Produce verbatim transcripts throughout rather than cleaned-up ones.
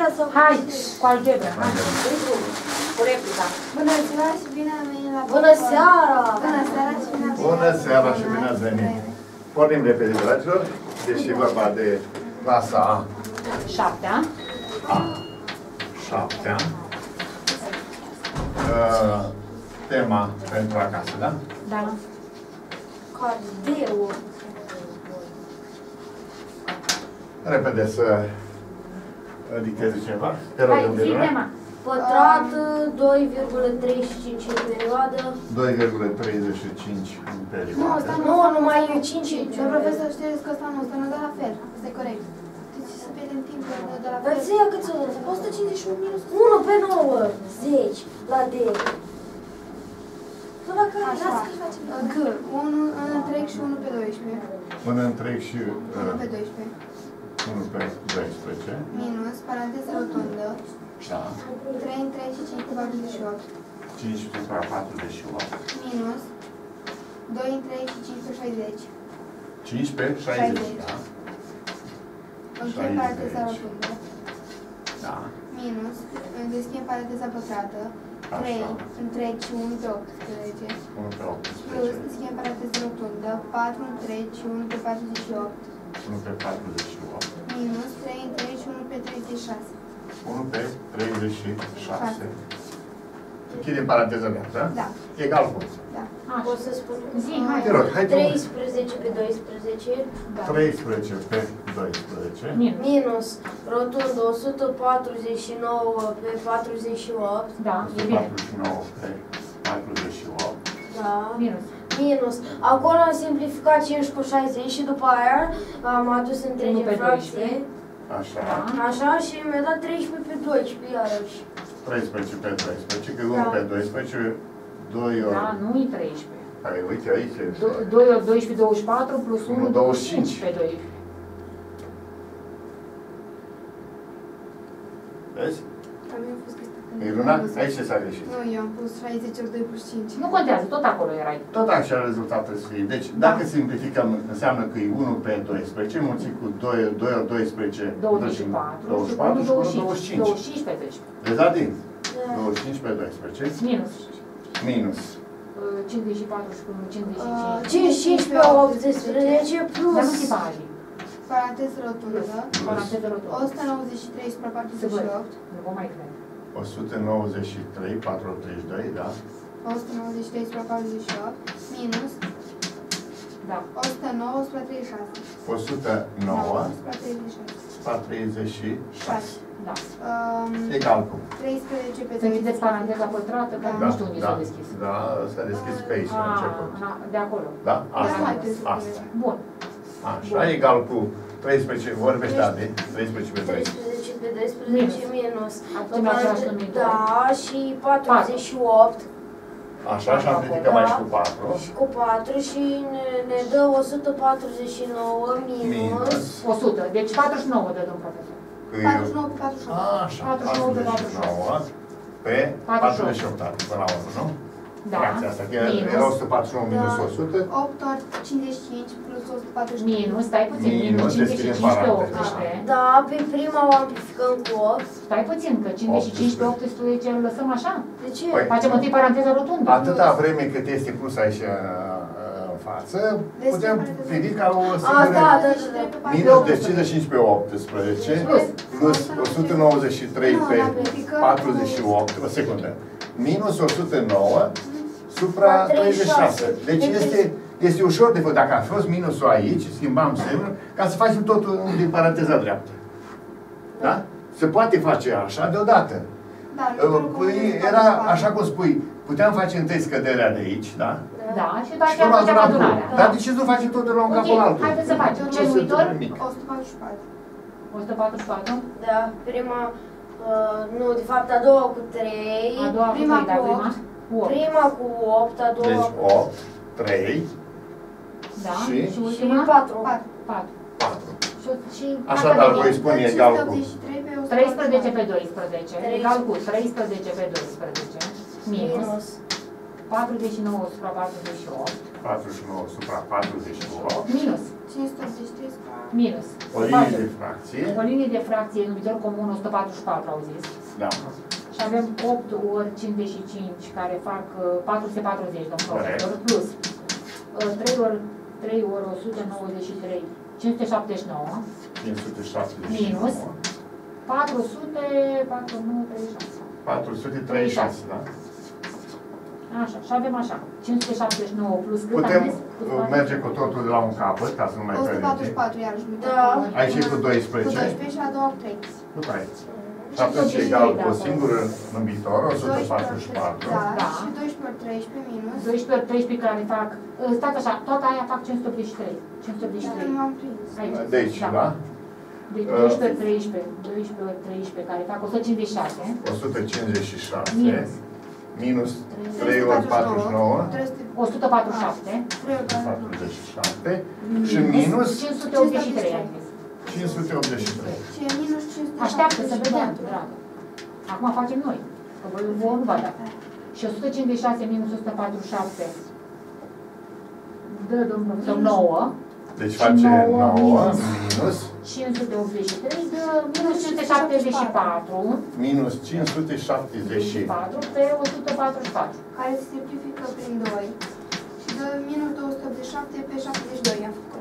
ia să... Hai, cu algebra. Cu replica. Bună ziua și bine am venit la... Bună seara! Bună seara și bine am venit. Bună seara și bine ați venit! Pornim repede, dragilor, deși e vorba de clasa A. Șaptea. A. Șaptea. Uh, tema pentru acasă, da? Da. Cardeu. Repede să dicteze ceva. Te rog, Hai, zi Miruna. tema. Pătrat doi virgulă treizeci și cinci în perioadă. doi virgulă treizeci și cinci în Nu, perioadă. ăsta nu. Nu, numai cinci. Domnul profesor, știți că ăsta nu, ăsta nu de la fel. Asta e corect. Deci să pierdem timpul de la fel. Dar ți ia cât să... o sută cincizeci și unu minus unu pe nouă. zece la D. Tu la care? Așa. G. unu în întreg și unu pe doisprezece. Până întreg și unu pe uh, doisprezece. unu pe doisprezece. Minus, paranteză rotundă. Da. trei în trei și cinci pe patruzeci și opt. cinci supra patruzeci și opt. Minus, doi în trei și cinci pe șaizeci. cinci pe șaizeci, da? Închei paranteza rotundă. Da. Minus, deschid paranteza pătrată. trei întregi și unu pe optsprezece. unu pe Plus, optsprezece. deschid paranteza rotundă. patru întregi și unu pe patruzeci și opt. unu pe patruzeci și opt. Minus, trei întregi și unu pe treizeci și șase. unu pe treizeci și șase. Închidem paranteza mea, da? Da. Egal cu. Da. Pot să spun? Zi, hai. Te rog, hai tu. treisprezece pe doisprezece. Da. treisprezece pe doisprezece. Minus. Minus rotund o sută patruzeci și nouă pe patruzeci și opt. Da, e bine. patruzeci și nouă pe patruzeci și opt. Da. Minus. Minus. Acolo am simplificat cinci cu șaizeci și după aia am adus întregi unu pe fracție. Așa. Așa și mi-a dat treisprezece pe doisprezece iarăși. treisprezece pe doisprezece, că Da. unu pe doisprezece, doi ori. Da, nu-i treisprezece. Hai, uite aici este. doi ori doisprezece, douăzeci și patru plus unu, douăzeci și cinci. pe doisprezece. Vezi? Am eu fost găsit. Miruna, aici ce s-a greșit. Nu, eu am pus șaizeci ori doi plus cinci. Nu contează, tot acolo erai. Tot așa rezultatul scrie. Deci, dacă simplificăm, înseamnă că e unu pe doisprezece, mulțit cu doi, doi ori doisprezece, douăzeci și patru. douăzeci și patru și douăzeci și douăzeci și cinci. cinci. douăzeci și cinci pe doisprezece. Vezi, Adin? douăzeci și cinci pe doisprezece. Minus. Minus. Uh, cincizeci și patru și cu cincizeci și cinci. cincizeci și cinci pe optsprezece Dar plus. nu tipajii. Paranteză rotundă. Paranteză o rotundă. sută nouăzeci și trei supra patruzeci și opt. Nu vă mai cred. o sută nouăzeci și trei, patru ori treizeci și doi, da? o sută nouăzeci și trei supra patruzeci și opt. Minus, Da. o sută nouă supra treizeci și șase. o sută nouă supra treizeci și șase. supra treizeci și șase. Da. Um, Egal cu. treisprezece pe Să închideți paranteza pătrată, că Da. nu știu unde da, s-a deschis. da, s-a deschis pe aici, la Ah, început. na, de acolo. Da? Da, Asta. mai târziu. Asta. Bun. Așa, egal cu treisprezece, vorbește Adi, treisprezece pe doisprezece. treisprezece pe doisprezece minus. Facem același numitor. Da, și patruzeci și opt. Așa, și amplificăm Da. aici cu patru. Și cu patru și ne, ne dă o sută patruzeci și nouă minus. Minus. o sută. Deci patruzeci și nouă de domn profesor. Că patruzeci și eu- nouă pe patruzeci și opt. Așa, patruzeci și nouă pe patruzeci și nouă pe patruzeci și opt, până la urmă, nu? Da. Fracția asta, că Minus. era o sută patruzeci și nouă minus Da. o sută. opt ori cincizeci și cinci plus o sută patruzeci și nouă. Minus, stai puțin, Minus, minus cincizeci și deschidem cinci pe paranteza. optsprezece. Da, pe prima o amplificăm cu opt. Stai puțin, că cincizeci și cinci pe optsprezece îl lăsăm așa. De ce? Păi, Facem întâi paranteza rotundă. Atâta vreme cât este pus aici uh, în față, putem privi ca o A, singură... da, da, da. Minus, deci cincizeci și cinci pe optsprezece, plus o sută nouăzeci și trei pe patruzeci și opt, o secundă, minus o sută nouă supra treizeci și șase. Deci este, este ușor de făcut. Dacă a fost minusul aici, schimbam semnul, ca să facem totul din paranteza dreaptă. Da? Se poate face așa deodată. Da, Păi, era așa cum spui, puteam face întâi scăderea de aici, da? Da, și după Și aceea tot facem la adunarea. Dar de ce nu facem totul la un Ok, capul altul? haideți să facem. Ce Nu se numitor? întâmplă nimic. o sută patruzeci și patru. o sută patruzeci și patru. Da, prima, uh, nu, de fapt a doua cu trei. A doua cu prima trei, da, cu prima. opt. Cu opt. Prima cu opt, a doua Deci cu opt, trei, Da, Și? și și ultima? patru. patru. patru. patru. Și, și Așadar, voi spune egal cu cinci sute optzeci și trei pe o sută treisprezece patruzeci și pe doisprezece, treisprezece. egal cu treisprezece pe doisprezece, minus, Minus. patruzeci și nouă supra patruzeci și opt. patruzeci și nouă supra patruzeci și opt. Minus. cinci sute optzeci și trei supra... Minus. O linie de fracție. O linie de fracție, numitor comun o sută patruzeci și patru, au zis. Da. Și avem opt ori cincizeci și cinci, care fac patru sute patruzeci, domn profesor, plus trei ori trei ori o sută nouăzeci și trei, cinci sute șaptezeci și nouă. cinci sute șaptezeci și nouă. Minus patru sute patruzeci și nouă, treizeci și șase. patru sute treizeci și șase, da? Așa, și avem așa, cinci sute șaptezeci și nouă plus cât Putem am zis? merge cu totul de la un capăt, ca să nu mai o sută patruzeci și pierdem. patru, iarăși. Da. Aici e cu Cu doisprezece. doisprezece și la două trei. Nu prea. Și atunci e egal cu o singură numitor, o sută patruzeci și patru. Da, Da. și doisprezece ori treisprezece minus... doisprezece ori treisprezece care fac, stați așa, toată aia fac cinci sute optzeci și trei. cinci sute optzeci și Dar trei. nu m-am prins. Aici. Deci, da? Deci doisprezece ori treisprezece, doisprezece ori treisprezece care fac o sută cincizeci și șase. o sută cincizeci și șase. Minus. Minus trei ori patruzeci și nouă. o sută patruzeci și șapte. patruzeci și șapte. Și minus cinci sute optzeci și trei, ai zis. cinci sute optzeci și trei. Și e minus cinci sute Așteaptă să șaptezeci și vedem, patru. dragă. Acum facem noi, că voi vouă nu vă da. Și o sută cincizeci și șase minus o sută patruzeci și șapte dă, domnul profesor, nouă. Deci face nouă nouă minus minus cinci sute optzeci și trei dă minus cinci sute șaptezeci și patru. minus cinci sute șaptezeci și patru pe o sută patruzeci și patru. Care se simplifică prin doi. Și dă minus două sute optzeci și șapte pe șaptezeci și doi, i-am făcut.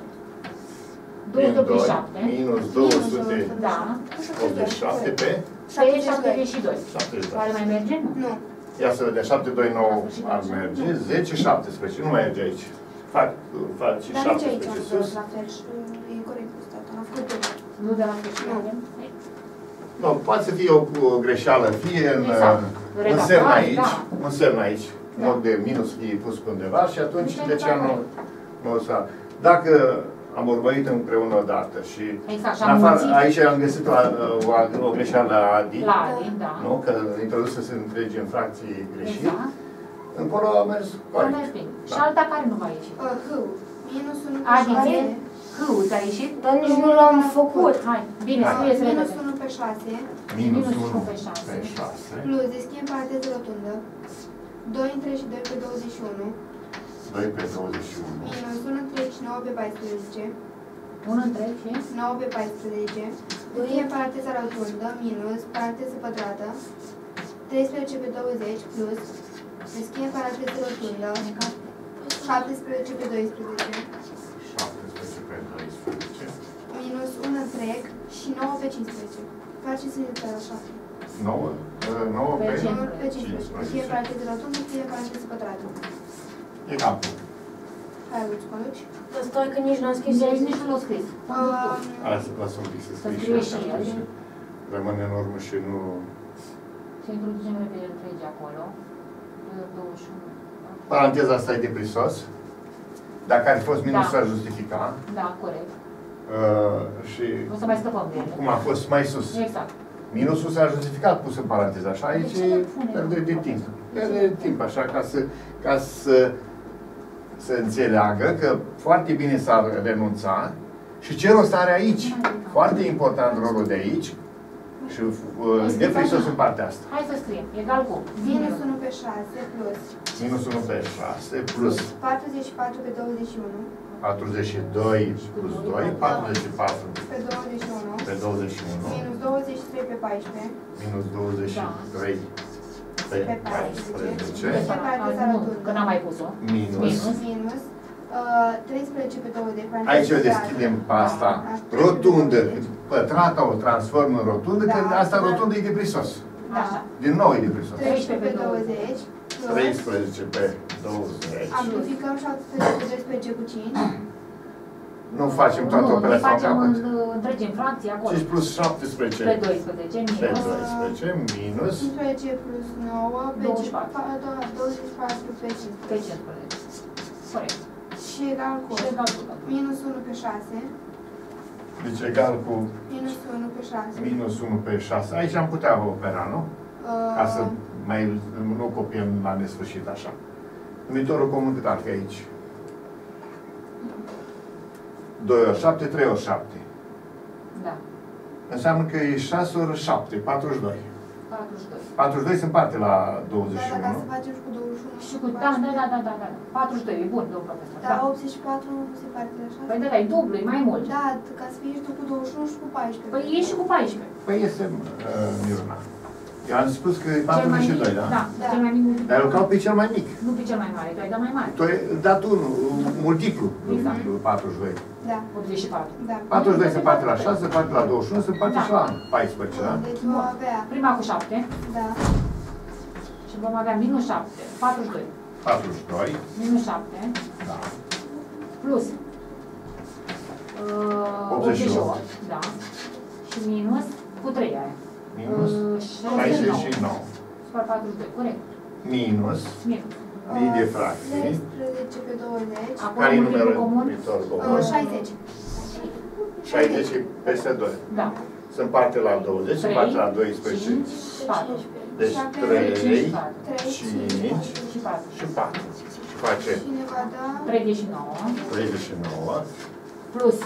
două sute optzeci și șapte. minus două sute Da. optzeci și șapte pe Pe șaptezeci și doi. șaptezeci și doi. Oare mai merge? Nu. Nu. Ia să vedem, șapte, doi, nouă ar merge, zece, șaptesprezece, nu merge aici. Fac, fac și Dar nici aici șaptesprezece am sus. făcut la fel și e corect cu statul. Am făcut tot. Nu de la sfârșit. Nu. avem? Nu, poate să fie o, o greșeală, fie în Exact. uh, un Redactare, semn aici, da. un semn aici, în Da. loc de minus fie pus pe undeva și atunci Deci, de ce nu, nu o să... Dacă am urmărit împreună odată și Exact, și în am afară, mulțit aici am găsit o, o, o greșeală la Adi, la Adi, da. nu? Că introdusă să întregi în fracții greșit, Exact. încolo a mers Am corect. mers bine. Și Da. alta care nu va ieși? Uh, H. Minus unu pe Adi, șase. ție? Hâul ți-a ieșit? Dar nici nu l-am făcut. Hai, bine, Hai. scrie să Minus vedem. unu pe șase. Minus Minus unu unu pe pe șase. șase, Plus, deschid în paranteză rotundă. doi întregi și doi pe douăzeci și unu. doi pe douăzeci și unu, Minus unu întregi și nouă pe paisprezece. Un întreg și? nouă pe paisprezece. Deschid în paranteza rotundă. Minus, paranteză pătrată. treisprezece pe douăzeci. Plus, deschid în paranteză rotundă. șaptesprezece pe doisprezece. șaptesprezece pe doisprezece, Minus unu întreg și nouă pe cincisprezece. Face să ne așa. nouă, nouă Pe pe nouă pe cincisprezece. Fie cincisprezece. paranteză rotundă, fie paranteză pătrată. E capul. Hai, îți conduci? Stai că nici n-am scris. Deci nici nu l-au scris. Um, Hai să lasă un pic să Să scrie scrie și și așa, el. și rămâne în urmă și nu... Să introducem repede întregi acolo. douăzeci și unu. Paranteza asta e de prisos. Dacă ar fi fost minus, Da. s-ar justifica. Da, corect. Uh, și O să mai scăpăm de ele. cum a fost mai sus. Exact. Minusul s-a justificat pus în paranteză, așa, aici De ce e le pune? pierdere de timp. Pierdere de timp, așa, ca să, ca să, să înțeleagă că foarte bine s-ar renunța și ce rost are aici. Foarte important rolul de aici și uh, de prisos în partea asta. Hai să scriem. Egal cu minus unu pe șase plus Minus unu pe șase plus patruzeci și patru pe douăzeci și unu patruzeci și doi plus doi, patruzeci și patru pe douăzeci și unu pe douăzeci și unu, minus douăzeci și trei pe paisprezece minus douăzeci și trei pe pe paisprezece paisprezece, Nu, că n-am mai pus-o. minus. Minus. minus uh, treisprezece pe douăzeci. Aici o deschidem pe asta rotundă. Pătrata o transform în rotundă, că Da. asta rotundă e de prisos. Așa. Din nou e de prisos. treisprezece pe douăzeci plus treisprezece pe douăzeci. amplificăm șaptesprezece pe doisprezece cu cinci. Nu facem toată Nu, noi operația în facem capăt. în întregi în fracții acolo. cinci plus șaptesprezece Pe doisprezece pe minus doisprezece minus cincisprezece plus nouă pe douăzeci și patru. pa- da, douăzeci și patru pe cincisprezece. pe cincisprezece. Corect. Și egal cu Și egal cu minus unu pe șase. deci egal cu Minus unu pe șase. minus unu pe șase. Aici am putea opera, nu? Ca să mai nu copiem la nesfârșit așa. Numitorul comun cât ar fi aici? doi ori șapte, trei ori șapte. Da. Înseamnă că e șase ori șapte, patruzeci și doi. patruzeci și doi. patruzeci și doi se împarte la douăzeci și Da, dar ca să unu. facem și cu douăzeci și unu. Și cu, da, da, da, da, da, da. patruzeci și doi, e bun, domnul profesor. Dar Da. optzeci și patru nu se parte la șase? Păi da, da, e dublu, e mai mult. Da, ca să fie și tu cu douăzeci și unu și cu paisprezece. Păi e și cu paisprezece. Păi este uh, Miruna. Eu am spus că e Cel mai patruzeci și mic, doi, da? Da, Da. cel mai mic multiplu. Dar eu caut pe cel mai mic. Nu pe cel mai mare, tu ai dat mai mare. Tu ai dat unul, multiplu, Exact. patruzeci și doi. Da, optzeci și patru. da. patruzeci și doi se împarte la șase, se împarte la douăzeci și unu, se împarte Da. și la paisprezece, da? Deci vom avea, Prima cu șapte da, și vom avea minus șapte, patruzeci și doi. patruzeci și doi, Minus șapte da. plus uh, optzeci și opt. optzeci și opt, da. Și minus cu trei aia. Minus Uh, șaizeci și nouă. Spar patruzeci și doi, corect. Minus Minus. mii de fracții. treisprezece pe douăzeci, Acolo Care e multiplu numerul comun? viitor? uh, șaizeci. șaizeci peste doi. Da. Se împarte la douăzeci, se împarte la doisprezece. cinci, patru. Deci șapte, trei, cinci, patru. cinci Și patru. și patru. Și face Și ne va da treizeci și nouă treizeci și nouă, plus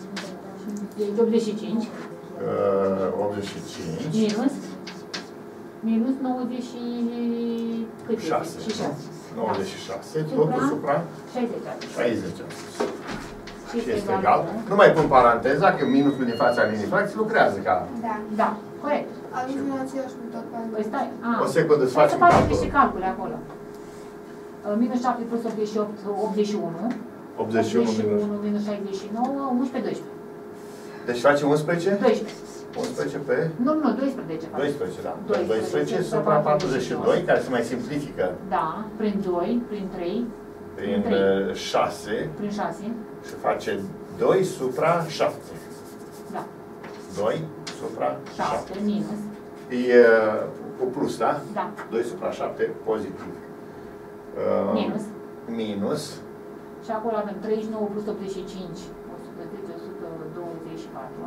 optzeci și cinci uh, optzeci și cinci, minus minus nouăzeci și cât este? șase. Și șase. nouăzeci și șase, Supra? totul supra șaizeci. șaizeci. Și Și este egal. Nu mai pun paranteza, că minusul din fața linii fracții lucrează ca... da. Da, corect. Ajungem la același metod pe Păi stai. A, O secundă, să hai să facem facem calculul. niște calcule acolo. Uh, Minus șapte plus optzeci și opt, optzeci și unu. optzeci și unu minus. minus șaizeci și nouă, unsprezece, doisprezece. Deci facem unsprezece? doisprezece. unsprezece pe Nu, nu, doisprezece. facem. doisprezece, da. doisprezece doisprezece supra patruzeci și doi, care se mai simplifică Da, prin doi, prin trei, prin trei. uh, șase prin șase. și face doi supra șapte. Da, doi supra șapte. șapte minus. E uh, cu plus, da? Da, doi supra șapte pozitiv. Uh, minus. Minus. Și acolo avem treizeci și nouă plus optzeci și cinci, o sută zece, o sută douăzeci și patru.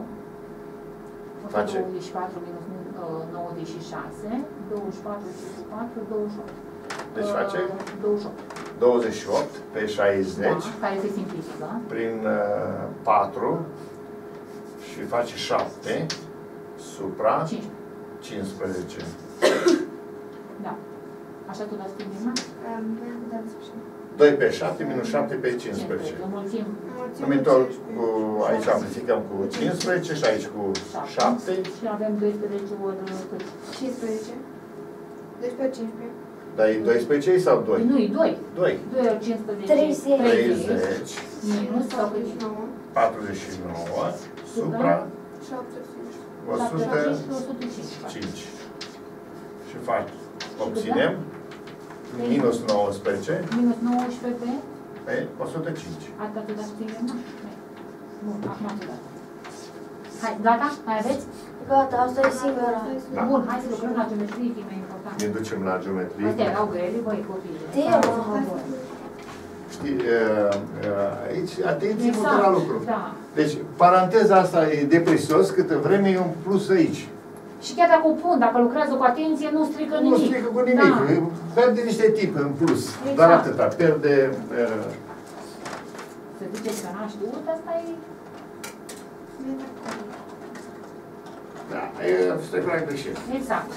Face. o sută douăzeci și patru minus uh, nouăzeci și șase, douăzeci și patru și patru, douăzeci și opt. Deci face Uh, douăzeci și opt. douăzeci și opt pe șaizeci Da, care se simplifică. prin uh, patru și face șapte supra cincisprezece. cincisprezece. Da. Așa tu l-ați primit, mă? Um, pentru dat sfârșit. doi pe șapte minus șapte pe cincisprezece. Înmulțim Înmulțim Numitor cu cu, aici amplificăm cu cincisprezece și aici cu șapte. și avem doisprezece ori cât? cincisprezece. Deci pe cincisprezece. Dar e doisprezece sau Păi doi? nu, e doi. doi. doi ori cincisprezece. treizeci. treizeci Minus sau cât? patruzeci și nouă. patruzeci și nouă supra șapte sute. o sută o sută cinci. cinci. Și fac, obținem minus nouăsprezece Minus nouăsprezece pe? pe o sută cinci. Asta tu dați ție, mă? Bun, acum tu dați. Hai, gata? Mai aveți? Gata, asta e singura. Da. Bun, hai să lucrăm la geometrie, că e mai important. Ne ducem la geometrie. Astea erau grele, băi, copii. Temă. Știi, uh, uh, aici, atenție Exact, exact. la lucru. da. Deci, paranteza asta e de prețios, câtă vreme e un plus aici. Și chiar dacă o pun, dacă lucrează cu atenție, nu strică Nu nimic. strică cu nimic, Da. perde niște timp în plus. Exact. Dar atâta, pierde... Uh, Să ziceți că n-a știut, asta e... da, e strecurat greșit. Exact.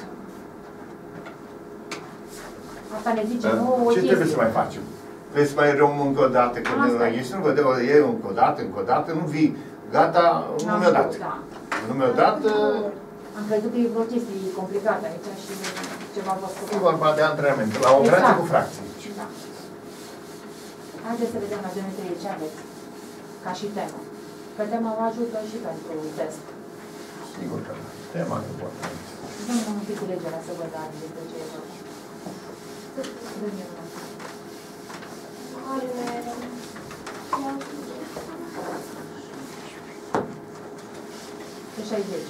Asta ne zice Dar nouă o ce trebuie să chestie. mai facem? Trebuie să mai rămân încă o dată, când Asta e. ești nu vă dă e încă o dată, încă o dată, nu vii, gata, nu N-am mi-o dat. știut, da. Nu mi-o dat, Am crezut că e vreo chestie complicată aici și ceva vă e scopă. vorba de antrenament, la o operație Exact. cu fracții. Da. Haideți să vedem la geometrie ce aveți ca și temă. Că tema vă ajută și pentru test. Sigur că da. Tema e importantă. Dăm un pic cu legea să văd dar despre ce e vorba. Dă-mi una. Pe șaizeci.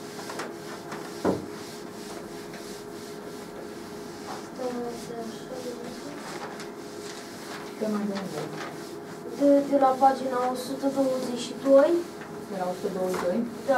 Tema de unde? De, de la pagina o sută douăzeci și doi, De la o sută douăzeci și doi? da,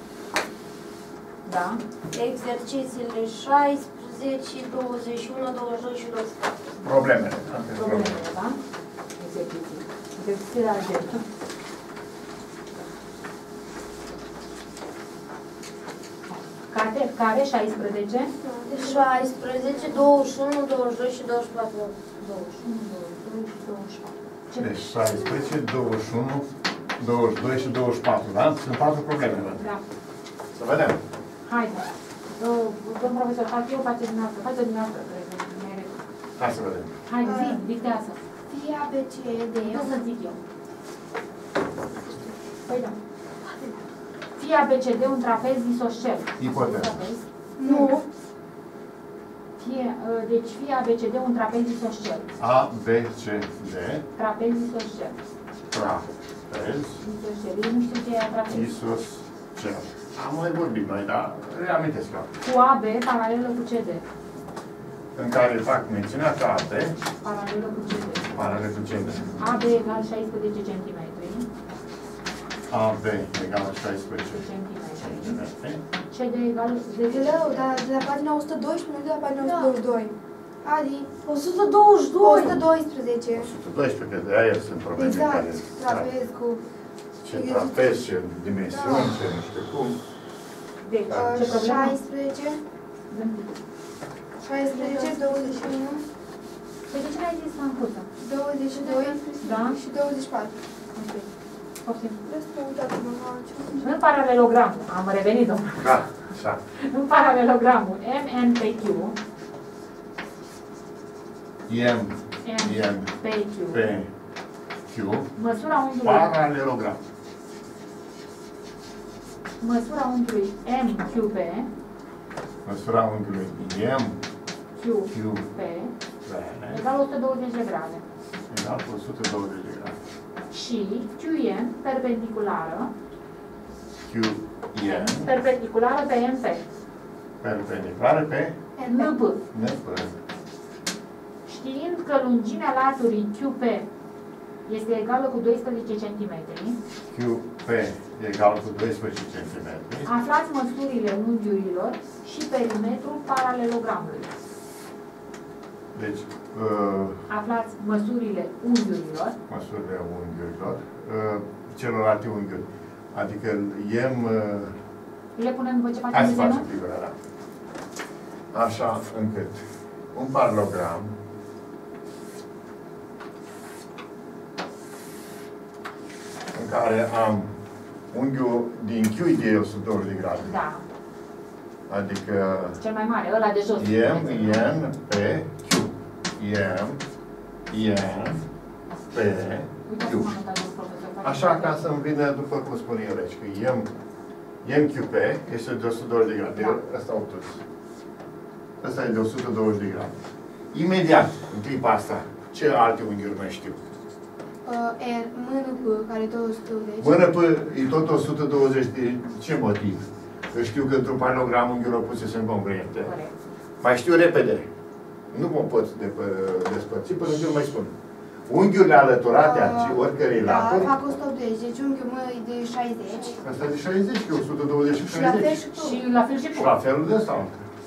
Da. exercițiile șaisprezece, douăzeci și unu, douăzeci și doi și douăzeci și patru. Problemele. Problemele, da? Exerciții. Exerciții la algebra. Carte, care? șaisprezece? șaisprezece, douăzeci și unu, douăzeci și doi și douăzeci și patru. douăzeci și unu, douăzeci și doi și douăzeci și patru. Deci șaisprezece, douăzeci și unu, douăzeci și doi și douăzeci și patru, da? Sunt patru probleme. Da. Să vedem. Haide. Uh, Domnul profesor, fac eu, face dumneavoastră. Face dumneavoastră, cred că mere. Hai să vedem. Haide, zi, dictează. Fie A B C D. Nu să zic eu. Păi da. Fie A B C D un trapez isoscel. Ipoteză. Nu. Fie, uh, deci fie A B C D un trapez isoscel. A, B, C, D. Trapez isoscel. Trapez. Isoscel. Eu nu știu ce e trapez. Isoscel. Am mai vorbit noi, dar reamintesc eu. Cu A B paralelă cu C D. În care fac mențiunea că A, B, Paralelă cu C D. paralel cu C, D. A B egal șaisprezece centimetri. A, B egal șaisprezece Centimetri. centimetri. C D egal zece. Rău, dar de la pagina o sută doisprezece, nu de la pagina o sută douăzeci și doi. Adi, o sută douăzeci și doi. o sută doisprezece. o sută doisprezece, de aia sunt probleme care... Exact, trapez cu... Ce trapez, ce dimensiuni, ce nu știu cum. Deci, Uh, ce problemă? șaisprezece, șaisprezece, douăzeci și unu, Păi de ce n-ai zis în cursă? douăzeci și doi Da? și douăzeci și patru. Ok. Poftim. Vreau să mă uit acum la altceva. În paralelogramul, am revenit, domnule. Da, așa. În paralelogramul M N pe Q, M, M pe Q, P, Q, măsura unghiului, paralelogram. măsura unghiului M Q P, Măsura unghiului M, Q Q, P, P, egal o sută douăzeci de grade. egal cu o sută douăzeci de grade. Și Q N perpendiculară, Q, N, perpendiculară pe M P, perpendiculară pe N P. N, P. Știind că lungimea laturii Q P este egală cu doisprezece centimetri, Q, P egal cu doisprezece centimetri. aflați măsurile unghiurilor și perimetrul paralelogramului. Deci, uh, Aflați măsurile unghiurilor, măsurile unghiurilor, uh, celorlalte unghiuri. Adică M, uh, le punem după ce hai facem să desenul? facem figura, da. Așa încât un paralogram în care am unghiul din Q de o sută douăzeci de grade. Da, Adică cel mai mare, ăla de jos. M, N, P, Q. M, N, P, Uitați Q. cum am notat, domnul profesor. Așa ca să-mi vină, după cum spun eu aici, că M, M Q P este de o sută douăzeci de grade. Da. Ăsta obtuz. Ăsta e de o sută douăzeci de grade. Imediat, în clipa asta, ce alte unghiuri mai știu? Uh, R, mână P, care e tot o sută douăzeci. Mână P e tot o sută douăzeci de ce motiv? Că știu că într-un paralogram unghiurile opuse sunt congruente. Corect. Mai știu repede. Nu mă pot despărți până când mai spun. Unghiurile alăturate a oricărei Da, laturi. fac o sută optzeci, deci unghiul meu e de șaizeci. Asta e de șaizeci, că e o sută douăzeci și Și la fel șaizeci. și Și tu. la fel și Și P. la felul de ăsta.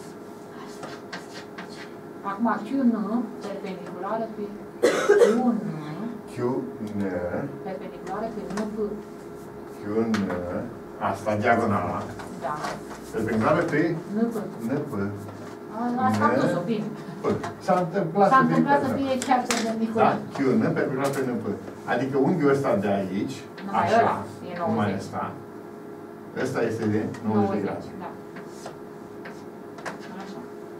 Acum Q N perpendiculară pe Q N Q, N, perpendiculară pe N P. Q, N, asta diagonala. Da, Perpendiculară pe N P. N, P. Ați cam dus-o, bine. S-a întâmplat S-a să fie întâmplat să pe- fie chiar Da, perpendicular. Q, N, perpendicular pe N, P. Adică unghiul ăsta de aici, Numai așa, ăla e numai nouăzeci. ăsta. Ăsta este de nouăzeci de grade. Da. Așa.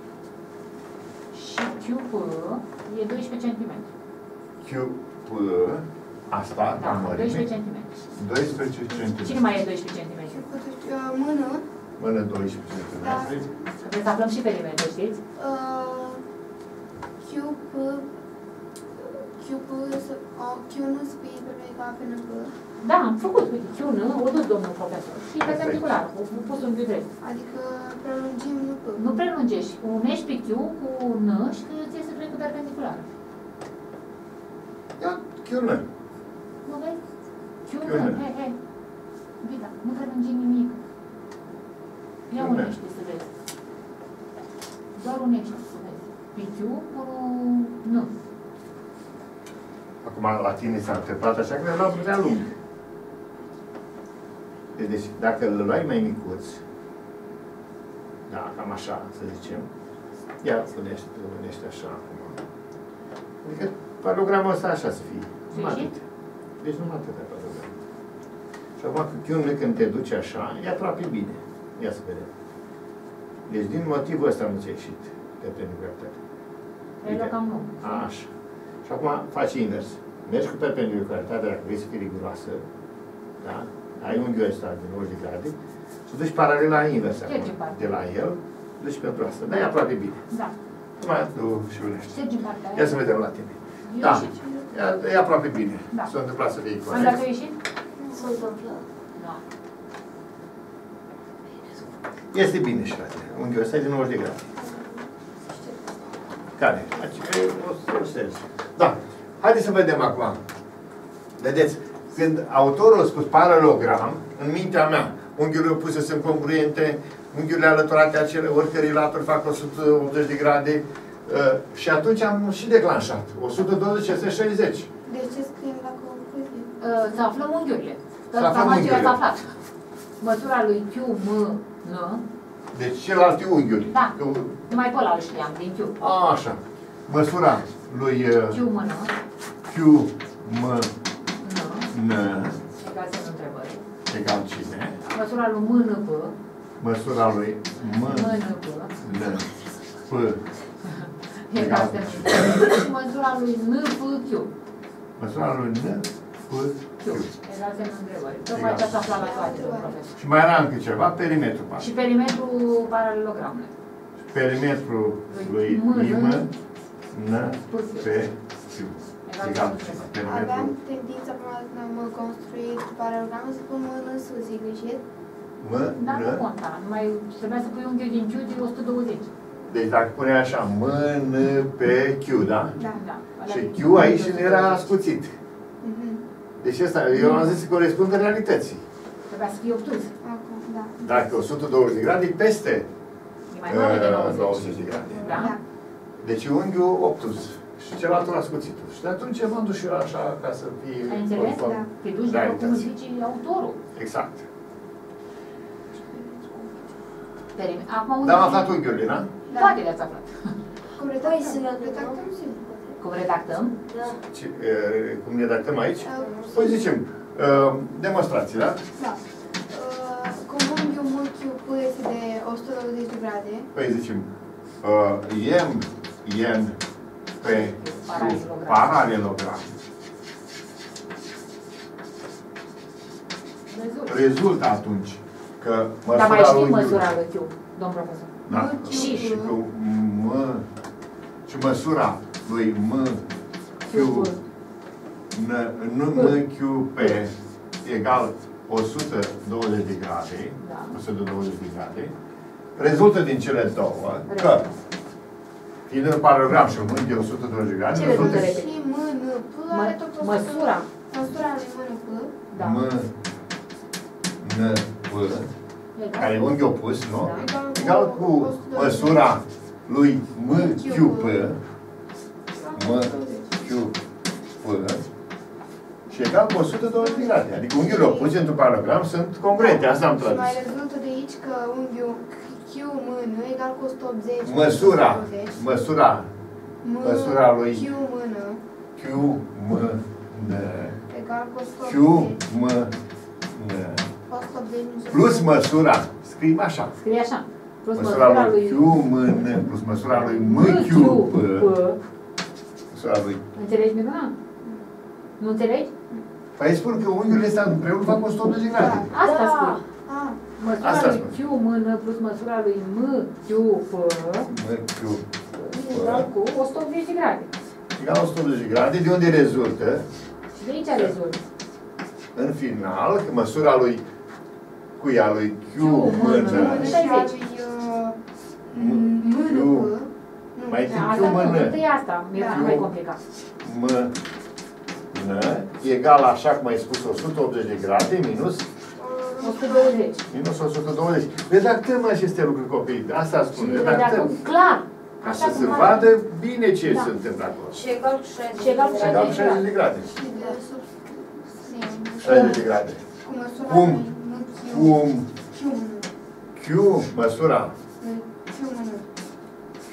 Și Q P e doisprezece centimetri. Q, P, asta, Da, ca mărime, doisprezece centimetri. doisprezece Cine centimetri. mai e doisprezece centimetri? Uh, Mână, Mână doisprezece centimetri. Că trebuie să aflăm și perimetrul, știți? uh, Q, P, Q, P, să- uh, Q nu să fie perpendicular pe N, P. Da, am făcut, uite, Q N, o dus domnul profesor. Și perpendicular, o pus un drept. Adică prelungim N, P. Nu prelungești, unești pe Q cu N și că îți iese dreptul perpendicular. Ia, Q, N. Nu vezi? Q Q N, N. hei, hei. Vita, nu prelungi nimic. Ia Q N. unește să vezi. Doar unește să vezi. Pe Q cu N. Acum, la tine s-a întâmplat așa că le-am luat prea lung. Deci, dacă îl luai mai micuț, da, cam așa, să zicem. Ia, punește, punește așa acum. Adică paralogramul ăsta așa să fie. Numai atât. Deci numai atâta paralogram. Și acum cu chiunul când te duci așa, e aproape bine. Ia să vedem. Deci din motivul ăsta nu ți-a ieșit perpendicularitate. Relocam nu. Așa. Și acum faci invers. Mergi cu perpendicularitatea dacă vrei să fii riguroasă. Da? Ai unghiul ăsta de nouăzeci de grade și duci paralela invers acum. De la el, duci pentru asta. Dar e aproape bine. Da. Mai tu și unești. Treci în partea aia. Ia să vedem la tine. Da. E, e aproape bine. Da. S-a întâmplat să fie Am corect. dat-o ieșit? S-a întâmplat. Da. Este bine și la tine. Unghiul ăsta e de nouăzeci de grade. Care? Aici o să ștergi. Da. Haideți să vedem acum. Vedeți? Când autorul a spus paralogram, în mintea mea, unghiurile opuse sunt congruente, unghiurile alăturate acele, oricărei laturi fac o sută optzeci de grade uh, și atunci am și declanșat. o sută douăzeci, o sută șaizeci. De ce scriem la concluzie? Uh, Să aflăm unghiurile. Să aflăm Cam unghiurile. aceea s-a aflat. Măsura lui Q, M, N. Deci celelalte unghiuri. Da. Că, Numai pe ăla îl știam, din Q. a, așa. Măsura lui uh, Q, M, N. Q, M, N. N, Egal semnul întrebării. egal cine? Măsura lui M, N, P. Măsura lui M, M, N, P. N, P, Egal semnul întrebării. Și măsura lui N, P, Q. măsura lui N, P, Q. Egal semnul întrebării. Tocmai ce ați aflat la toate, domnul profesor. și mai era încă ceva, perimetru. Și perimetrul paralelogramului. Perimetrul lui M, M, N, P, Q. Egal Egal semnul întrebării. Aveam perimetrul tendința până când am construit paralogramul să pun mână în sus, e greșit? M, Dar nu N. conta, numai trebuia să pui unghiul din Q de o sută douăzeci. Deci dacă punea așa, M, N, P, Q, da? Da. Da. Și Q aici nu era ascuțit. Mhm. Deci asta, eu am zis că corespunde realității. Trebuia să fie obtuz. Acum, da. Dacă o sută douăzeci de grade, peste E mai mare de uh, nouăzeci. nouăzeci de grade. Da? Da. Deci unghiul obtuz și celălalt ascuțit. Și de atunci m-am dus și eu așa ca să fie Ai înțeles? conform Da. Te duci după cum realității. zice autorul. Exact. Perime- Acum Dar am unghiul- aflat unghiurile, da? Da. Toate le-ați aflat. Cum Păi, redactăm? să vedem, Redactăm simplu. Cum redactăm? Da. Ce, uh, cum redactăm aici? Uh, Păi zicem, uh, demonstrații, da? Da. Uh, Cum unghiul M Q P este de o sută douăzeci de grade, Păi zicem, uh, M, N, P, Q, Paralelogram. paralelogram. Rezultă. Rezultă atunci că Dar mai măsura știm unghiului- măsura lui Q, domn profesor. Da. M, Q, Și- Și cu M, și măsura lui M, Q, N, N, M, Q, P egal o sută douăzeci de grade, Da. o sută douăzeci de grade, rezultă din cele două că, fiind în paralelogram și un unghi de o sută douăzeci de grade, Ce rezultă rezultă? și M N P are tot o sută. Măsura. Măsura lui M N P Da. M, N, P, care e unghi opus, nu? Da. Egal cu măsura lui M, Q, P, M, Q, P, și egal cu o sută douăzeci de grade. Adică unghiurile opuse într-un paralelogram sunt congruente. Asta am și mai tradus. rezultă de aici că unghiul Q M N egal cu o sută optzeci. Măsura, o sută douăzeci. măsura M măsura lui Q M N Q, M, N, egal cu o sută Q, optzeci. M, N, o sută optzeci nu se plus poate. măsura, scriem așa, Scrie așa. Plus măsura lui Q, M, N, plus măsura lui M, Q, P, măsura lui. Înțelegi, Miruna? Nu înțelegi? Păi îi spun că unghiurile astea împreună fac o sută optzeci de grade. Asta Da. spui. Ah, Măsura Asta lui spun. Q mână plus măsura lui M, Q, P M, Q, egal cu o sută optzeci de grade. egal o sută optzeci de grade, de unde rezultă, Și de aici rezultă. în final, că măsura lui cuia lui Q, Q, mână, mână, și șaizeci. a lui uh, M N P. Nu. mai Da, timp Q, asta nu, mână, întâi asta, mi-e Da. mai complicat. M, N, egal, așa cum ai spus, o sută optzeci de grade minus, o sută douăzeci. minus o sută douăzeci. Redactăm aceste lucruri, copii, asta spun, Și redactăm. redactăm clar. Ca Așa să se cum arată. vadă bine ce Da. se întâmplă acolo. Și egal cu șaizeci. Și egal cu Și egal șaizeci de grade. Și de sub... șaizeci de grade. Cu măsura Cum? lui M Q. Cum Q M N. Q, măsura Lui Q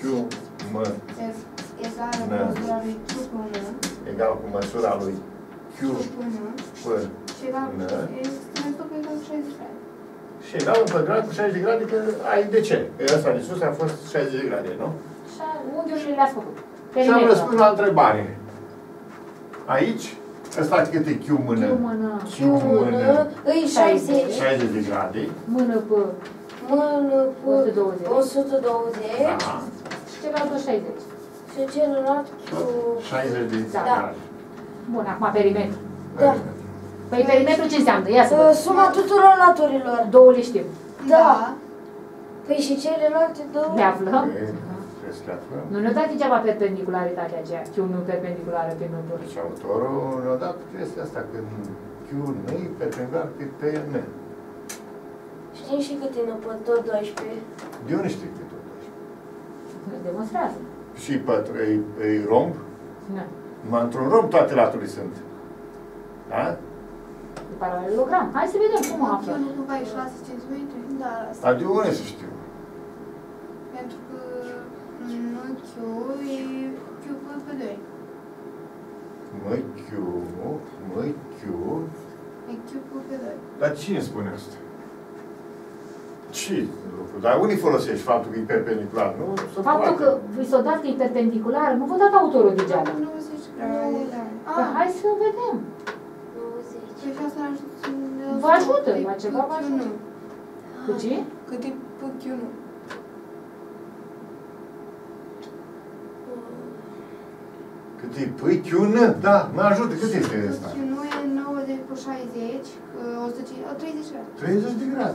Q, M, egală cu Da. măsura lui Q până, egal cu măsura lui Q, până, P, și egal cu, Da. este tot pe egal cu șaizeci de grade. și egal împătrat cu șaizeci de grade, că ai de ce? Că ăsta de sus a fost șaizeci de grade, nu? Și unghiurile le-ați făcut. Și am răspuns la întrebare. Aici, ăsta cât e Q mână? Q mână. Q Mână, îi șaizeci. șaizeci de grade. Mână pe Mână, o sută douăzeci. o sută douăzeci. Da. Și celălalt tot șaizeci. Și celălalt Q. șaizeci de Da. grade. Bun, acum perimetru. Da. Păi perimetru ce înseamnă? Ia să Uh, văd. Suma tuturor laturilor. Două le știm. Da. Păi și celelalte două? Le aflăm. E, trebuie să le aflăm. Nu ne-a dat degeaba perpendicularitatea aceea. Q nu perpendiculară pe N doi. Deci autorul ne-a dat chestia asta, că Q nu e perpendicular pe P N. Știm și cât e pe tot doisprezece. De unde știi că tot așa? Ne demonstrează. Și pătru, e, e romb? Da. Numai într-un romb toate laturile sunt. Da? E paralelogram. Hai să vedem cum Q aflăm. nu cumva e șase centimetri? Da, asta. Dar de unde să știu? Pentru că nu Q e Q pe doi. Măi Q, măi Q. E Q pe doi. Dar cine spune asta? Ce lucru? Dar unii folosești faptul că e perpendicular, nu? Se Faptul poate. că vi s-a dat că e perpendicular, nu vă dat autorul degeaba. nouăzeci de grade, da. Că Ah, hai să vedem. nouăzeci. păi și asta ne ajută să ne Vă ajută, cât e la ceva vă Q ajută. nu. Cu ce? Cât e Q nu. Cât e? Păi Q, N, da, mă ajută. Cât este ăsta? Q nu e nouăzeci cu șaizeci, o sută cincizeci, treizeci de grade. treizeci de grade.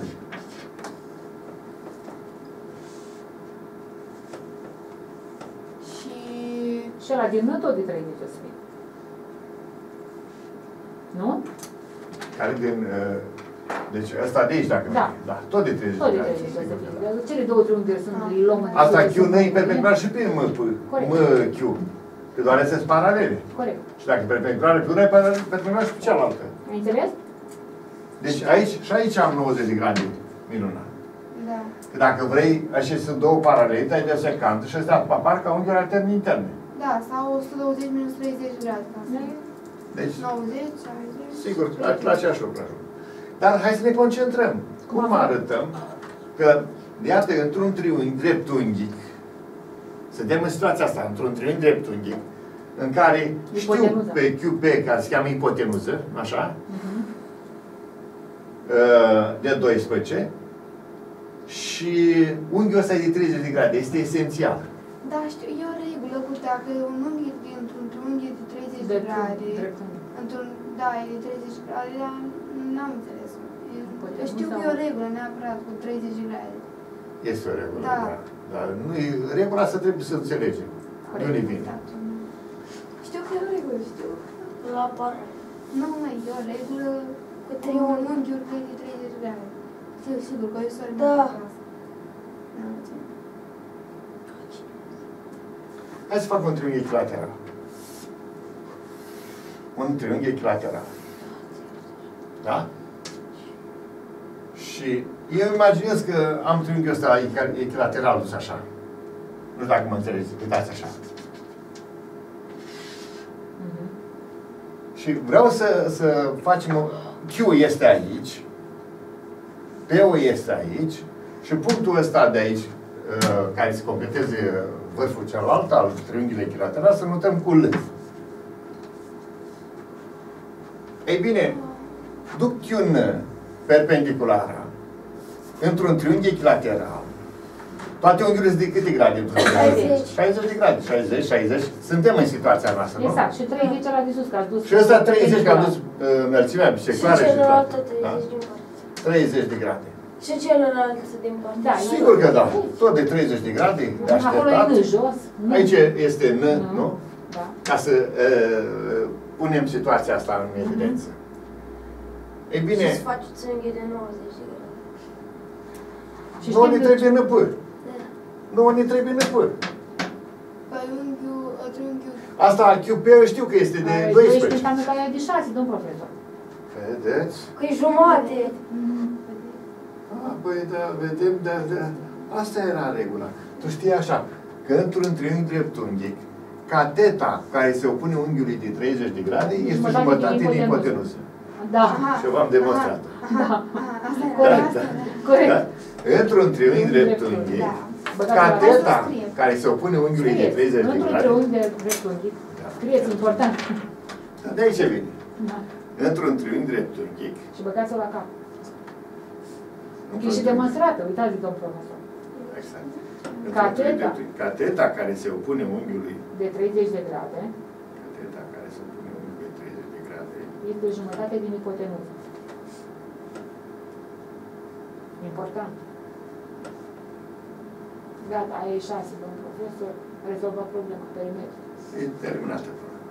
Și Și ăla din N tot de treizeci o să fie. Nu? Care din... uh, Deci ăsta de aici, dacă Da. nu da, tot de treizeci Tot de de grade. treizeci o să fie. Dar cele două triunghiuri sunt Ah. îi luăm în Asta Q discuție, nu e sunt- perpendicular și pe M, P, Corect. M, Q. Că doar astea sunt paralele. Corect. Și dacă e perpendicular pe una, e perpendicular și pe cealaltă. Ai înțeles? Deci aici, și aici am nouăzeci de grade minunat. da. Că dacă vrei, așa sunt două paralele, ai de secantă și astea apar ca unghiuri alterne interne. Da, sau o sută douăzeci minus treizeci de grade. ca să- Deci, nouăzeci, șaizeci. sigur, la, la aceeași lucru ajung. Dar hai să ne concentrăm. Cum arătăm că, iată, într-un triunghi dreptunghic, să dăm în situația asta, într-un triunghi dreptunghic, în care știu Ipotenuză. pe Q P, care se cheamă ipotenuză, așa, Mhm. de doisprezece, și unghiul ăsta e de treizeci de grade, este esențial. Da, știu, e o regulă cu dacă un unghi dintr-un triunghi de treizeci de Dreptul- grade, dreptunghi. într-un, da, e de treizeci de grade, dar n-am înțeles. Poate Eu știu nu că e sau- o regulă neapărat cu treizeci de grade. Este o regulă, Da. da. Dar nu e, regula asta trebuie să înțelegem. De unde vine? Da. Știu că e o regulă, știu. La par. Nu, mai e o regulă Cu cu triunghi. unghiuri de treizeci de grade. Știu, sigur, că eu sunt Da. Hai să fac un triunghi echilateral. Un triunghi echilateral. Da? Și eu imaginez că am triunghiul ăsta echilateral dus așa. Nu știu dacă mă înțelegeți, uitați așa. Mhm. Și vreau să, să facem... o- Q este aici, P-ul este aici și punctul ăsta de aici, uh, care se completeze vârful celălalt al triunghiului echilateral, să notăm cu L. Ei bine, duc Q N perpendiculară într-un triunghi echilateral. Toate unghiurile sunt de câte grade? șaizeci. șaizeci de grade. șaizeci, șaizeci. Suntem în situația noastră, nu? Exact. Și treizeci ăla de sus, că ați dus... Și ăsta treizeci, că am dus uh, înălțimea bisectoare. Și celălalt toate. treizeci Da? din parte. treizeci de grade. Și celălalt din parte. Da, Sigur că da. Tot de treizeci de grade, de Acolo e așteptat. N jos. N. Aici este N, Nu. nu? Da. Ca să uh, punem situația asta în evidență. Ei bine, Și să faceți unghi de nouăzeci de grade. Și nu ne știm trebuie năpâr. Da. Nu ne trebuie năpâr. Păi unghiul, triunghiul, Asta Q P știu că este de doisprezece doisprezece. înseamnă că e de șase, domn profesor. Vedeți? Că e jumate. Ah, păi, da, vedem, da, da. Asta era regula. Tu știi așa, că într-un triunghi dreptunghic, cateta care se opune unghiului de treizeci de grade este jumătate din ipotenuză. Da. Și v-am demonstrat. Da. Asta era. Corect. Asta era. Corect. Da? Într-un triunghi dreptunghic, cateta care se opune unghiului de treizeci de Într-un grade. triunghi de dreptunghic. Scrieți, important. Da, de aici vine. Da. Într-un triunghi dreptunghic. Și băgați-o la cap. E și demonstrată, uitați, domn profesor. Exact. Cateta. Cateta care se opune unghiului, De treizeci de grade cateta care se opune unghiului de treizeci de grade, este jumătate din ipotenuză. Important. Gata, aia e șase, domn profesor. A rezolvat problema, perimetru. e terminată.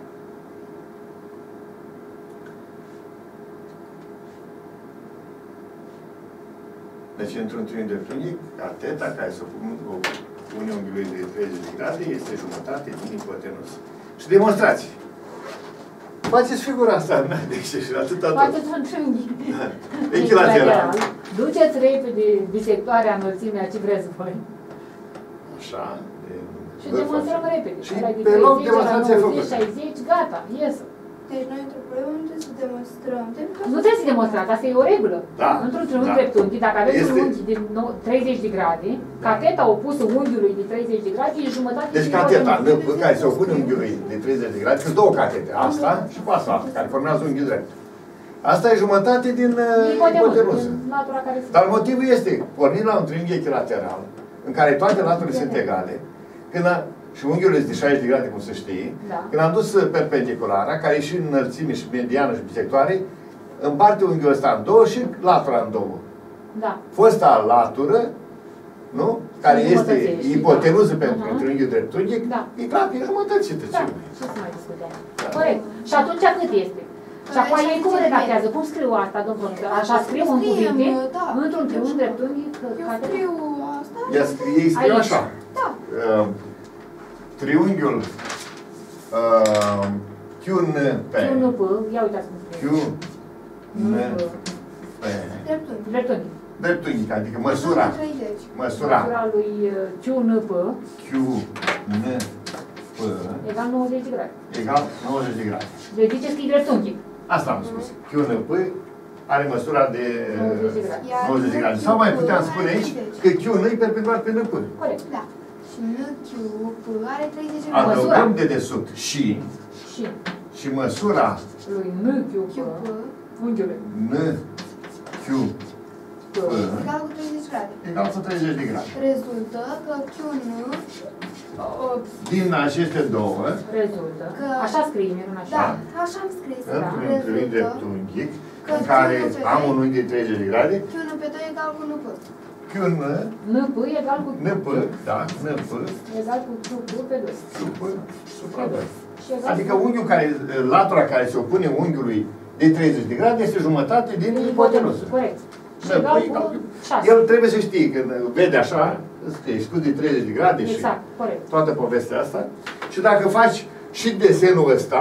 Deci, într-un triunghi dreptunghic, cateta care se opune unghiului de treizeci de grade este jumătate din ipotenuză. Și demonstrați. Faceți figura asta, deci și atâta tot. Faceți un triunghi. Echilateral. Duceți repede bisectoarea înălțimea ce vreți voi. Așa. Și demonstrăm repede. Și Ăla de pe loc treizeci, demonstrația ăla făcută. nouăzeci, șaizeci, gata, ies. Deci noi într-o problemă nu trebuie să demonstrăm. Nu trebuie să demonstrați, asta e o regulă. Da. Într-un triunghi Da. dreptunghi, dacă aveți Este- un unghi de nou- treizeci de grade, cateta opusă unghiului de treizeci de grade e jumătate Deci din cateta, ipotenuză. năpă, care se opune unghiului de treizeci de grade, sunt două catete, asta și cu asta, care formează unghiul drept. Asta e jumătate din uh, Ipotenuză, ipotenuză. din natura care se... Dar motivul este, pornind la un triunghi echilateral, în care toate laturile sunt egale, când a, și unghiul este de șaizeci de grade, cum se știe, Da. când am dus perpendiculara, care e și înălțime, și mediană, și bisectoare, împarte unghiul ăsta în două și latura în două. Da. Fosta latură, nu? Care Și este jumătățește, ipotenuză da. pentru Aha. triunghiul dreptunghic, Da. e clar că e jumătățită. Da, Ce? ce să mai discutăm? Da. Corect. Și atunci cât este? Și acum ei cum redactează? Cum scriu asta, domn profesor? Așa scriu în Scriem, cuvinte, da. într-un triunghi dreptunghic, Eu cateta? scriu asta. Ea scrie, ei scriu Aici. așa. Da. Uh, triunghiul uh, Q N P. Q N P, ia uitați cum Q scriu. N P. Dreptunghi. Dreptunghi. Dreptunghic, adică măsura. treizeci. Măsura Măsura lui uh, Q N P Q N P egal nouăzeci de grade. egal nouăzeci de grade. Deci ziceți că e dreptunghic. Asta am spus. Q N P are măsura de nouăzeci de grade. Iar nouăzeci de grade. Sau mai puteam Q spune are aici treizeci. că Q N e perpendicular pe N P. Corect. Da. Și N Q P are treizeci de grade. Adăugăm de desubt și Și și măsura lui N Q Q P, P unghiului N Q P, egal cu treizeci de grade. egal cu treizeci de grade. Rezultă că Q N uh, Din aceste două, rezultă. Că- Așa scrie, Miruna, așa. da, așa am scris. într-un triunghi Rezultă dreptunghic, că în care Q N pe am doi- un unghi de treizeci de grade, Q N pe doi egal cu N P. Q N, N P egal cu N P, da, N P, egal cu Q P pe doi. supra, supra doi. Și egal Adică cu unghiul care, latura care se opune unghiului de treizeci de grade este jumătate din ipotenuză. Corect. Și N P egal egal cu cu- șase. El trebuie să știe, când vede așa, scrie scut de treizeci de grade și Exact, corect. toată povestea asta. Și dacă faci și desenul ăsta,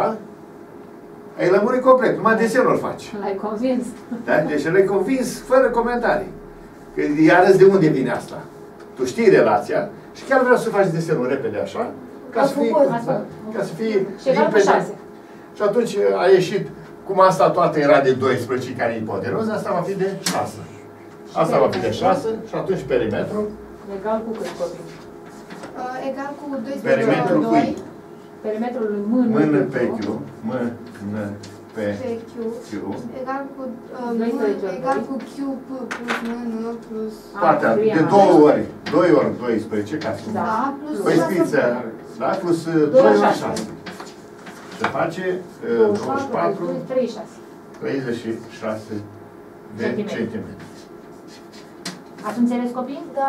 ai lămurit complet, numai desenul îl faci. L-ai convins. Da? Deci l-ai convins fără comentarii. Că îi arăți de unde vine asta. Tu știi relația și chiar vreau să faci desenul repede așa, ca Ca să fie, frumos, da? asta. Ca să fie Și egal cu limpede. șase. Și atunci a ieșit, cum asta toată era de doisprezece, care e ipotenuză, asta va fi de șase. Asta va fi de șase și atunci perimetrul, Egal cu cât, copii? Uh, egal cu doisprezece perimetrul ori cui? doi Perimetrul lui mână, Mână pe Q, mână pe pe Q Q, egal cu uh, doisprezece ori egal doi. cu Q P plus N N plus toate, scrie de așa. două ori, doi ori doisprezece, ca să Da. da plus Păi șase scriți, ori. da? Plus Doi doi ori ori șase. șase. Se face uh, douăzeci și douăzeci și patru, patru, treizeci și șase. treizeci și șase de Centimetri. centimetri. Ați înțeles, copii? Da.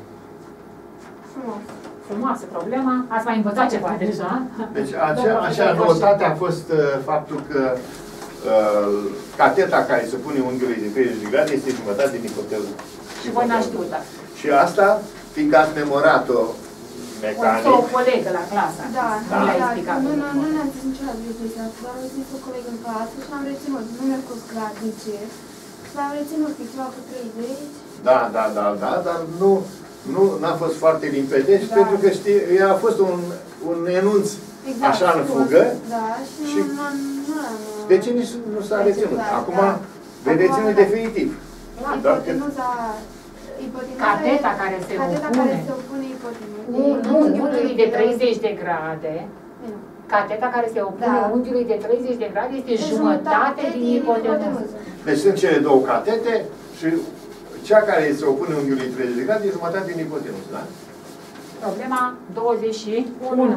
Frumos. Frumoasă problema. Ați mai învățat ceva deja. Deci Domnul acea, profesor acea Coșe. noutate a fost uh, faptul că uh, cateta care se pune unghiului de treizeci de grade este jumătate din ipotenuză. Și voi n-ați știut asta. Și asta, fiindcă ați memorat-o O să o mecanic, colegă la clasă. Da, Nu le-ai da, explicat. nu, nu, nu ne-am zis niciodată lucrul ăsta, doar am zis o colegă în clasă și l-am reținut. Nu mi-a fost clar de ce. Și l-am reținut că e ceva cu treizeci. da, da, da, da, dar nu, nu n-a fost foarte limpede și Da. pentru că știi, a fost un, un enunț Exact. așa în fugă. Da, și, Și- nu, nu, nu l-am... De ce nici nu s-a reținut? Exact, Acum, da. vedeți-l Acum, definitiv. Dar că- Ipotenuza... ipotenuza Cateta e- care se cateta opune. care se opune ipotenuzei. Un- unghiului de treizeci de grade, Nu. cateta care se opune Da. unghiului de treizeci de grade este Deci jumătate din ipotenuză. ipotenuză. Deci sunt cele două catete și cea care se opune unghiului treizeci de grade e jumătate din ipotenuză, da? Problema douăzeci și unu.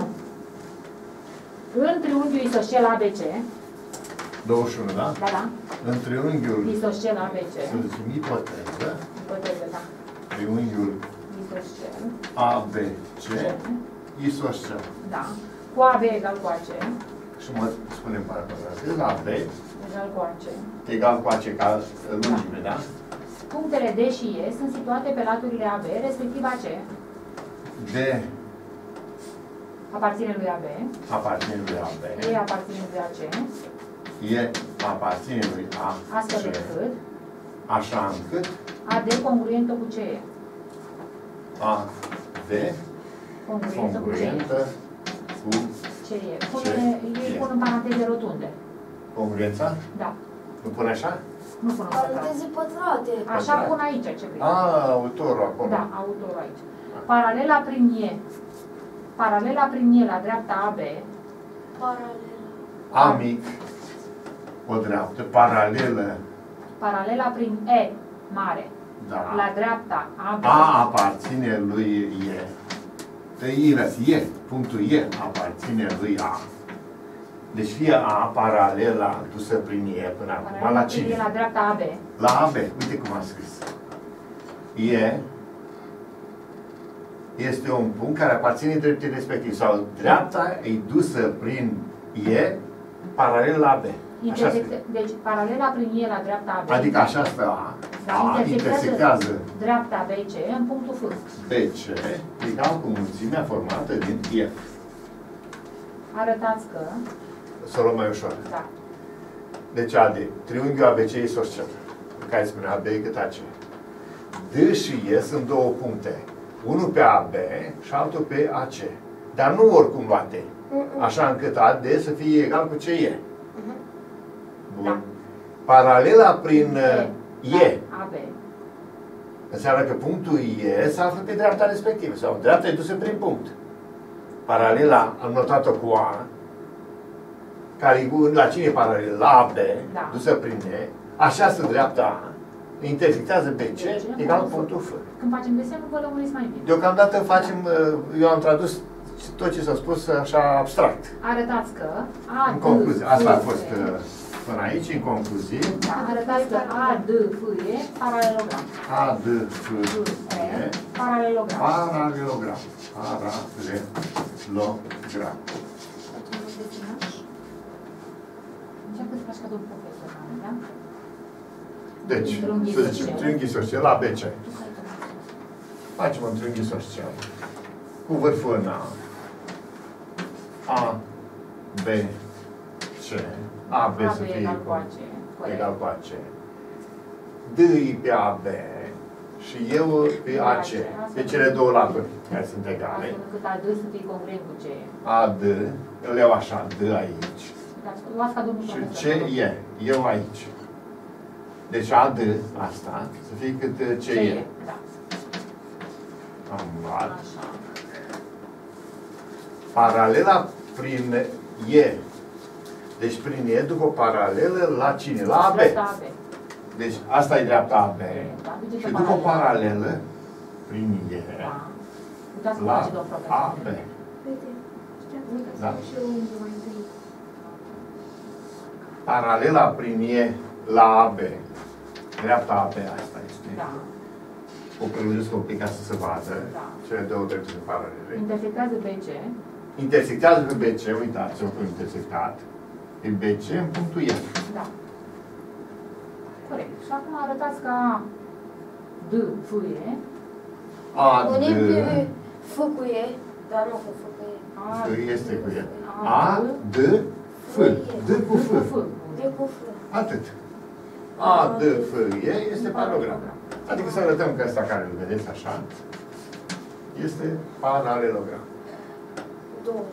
În triunghiul isoscel A B C, douăzeci și unu, da? da, da, În triunghiul, isoscel A B C, să zicem, ipoteză, ipoteză, da, triunghiul isoscel, A B C, isoscel. da, cu A B egal cu A C, Și mă spunem parafrazez, A B egal cu A C. egal cu A C ca lungime, da? Punctele D și E sunt situate pe laturile A B, respectiv A C, D aparține lui A B, aparține lui A B, E aparține lui A C, E aparține lui A astfel C, încât așa încât A D congruentă cu C E, A D congruentă cu C E, congruentă cu C E. Pune, ei pun în paranteze rotunde, congruența? da, Nu pune așa? nu pun în paranteze. Paranteze pătrate. Așa pun aici ce vrei. A, autorul acolo. Da, autorul aici. Paralela prin E. Paralela prin E la dreapta A B. Paralel. A mic, o dreaptă, paralelă, Paralela prin E mare da. la dreapta A B. A aparține lui E. Dă invers, E, punctul E aparține lui A. Deci fie A paralela dusă prin E până acum, Paralela la prin E cine? la dreapta A B. La A B, uite cum am scris. E este un punct care aparține dreptei respectiv. Sau dreapta e dusă prin E paralel la B. Așa scrie. Intersecte- Deci paralela prin E la dreapta A B. Adică așa stă A. Da, A intersectează dreapta B C în punctul F. B C egal cu mulțimea formată din F. Arătați că, Să o luăm mai ușor. da, Deci A D, triunghiul A B C isoscel, care spune A B cât A C. D și E sunt două puncte. Unul pe A B și altul pe A C. Dar nu oricum bate. Așa încât A D să fie egal cu C E. Bun. Da. Paralela prin uh, E A B. înseamnă că punctul E se află pe dreapta respectivă. Sau dreapta e dusă prin punct. Paralela am notat-o cu A, care e cu- la cine e paralel? La A B, Da. dusă prin E. Așa stă dreapta A, intersectează pe C, egal cu punctul F. Când facem desenul, vă lămuriți mai bine. Deocamdată facem, uh, eu am tradus tot ce s-a spus așa abstract. Arătați că A, În D, concluzie, asta a F, fost E. uh, până aici, în concluzie. Da, arătați că A, D, F, E, paralelogram. A, D, F, F, E, E, paralelogram. paralelogram. Paralelogram. Încearcă să faci ca domnul profesor, da? Deci, Triunghi să zicem, isoscel. triunghi isoscel, A, B, C. Facem un triunghi isoscel. Cu vârful în A. A, B, C. A, B A, să B fie egal cu A, C. Corect. egal cu A, C. D e pe A, B și eu pe A, C. Pe cele două laturi care sunt egale. Astfel încât A, D să fie congruent cu C. A, D, îl iau așa, D aici. Dar luați ca domnul Și profesor. C e, eu aici. Deci A, D, asta, să fie cât C e. Da. Am luat. Așa. Paralela prin E. Deci prin E după paralelă la cine? La A B. Dreapta A B. Deci asta e dreapta A B. Da, duceți-o Și după paralel. paralelă prin E Da. Uitați cum la face domnul profesor. A B. Uite, știam că Da. și eu unghiul mai întâi. Paralela prin E la A B. Dreapta A B asta este. Da. O prelungesc un pic ca să se vadă. Da. Cele două drepturi paralele. Intersectează B C. Intersectează pe B C, uitați-o cu intersectat. Pe B C în punctul E. Da. Corect. Și acum arătați ca D, F, E. A, Unim D, pe F cu E, dar nu cu F cu E. A, F este cu E. A, A, D, F. D cu F. F. D cu F. Atât. A, D, F, E este paralogram. Adică să arătăm că ăsta care îl vedeți așa, este paralelogram. Două.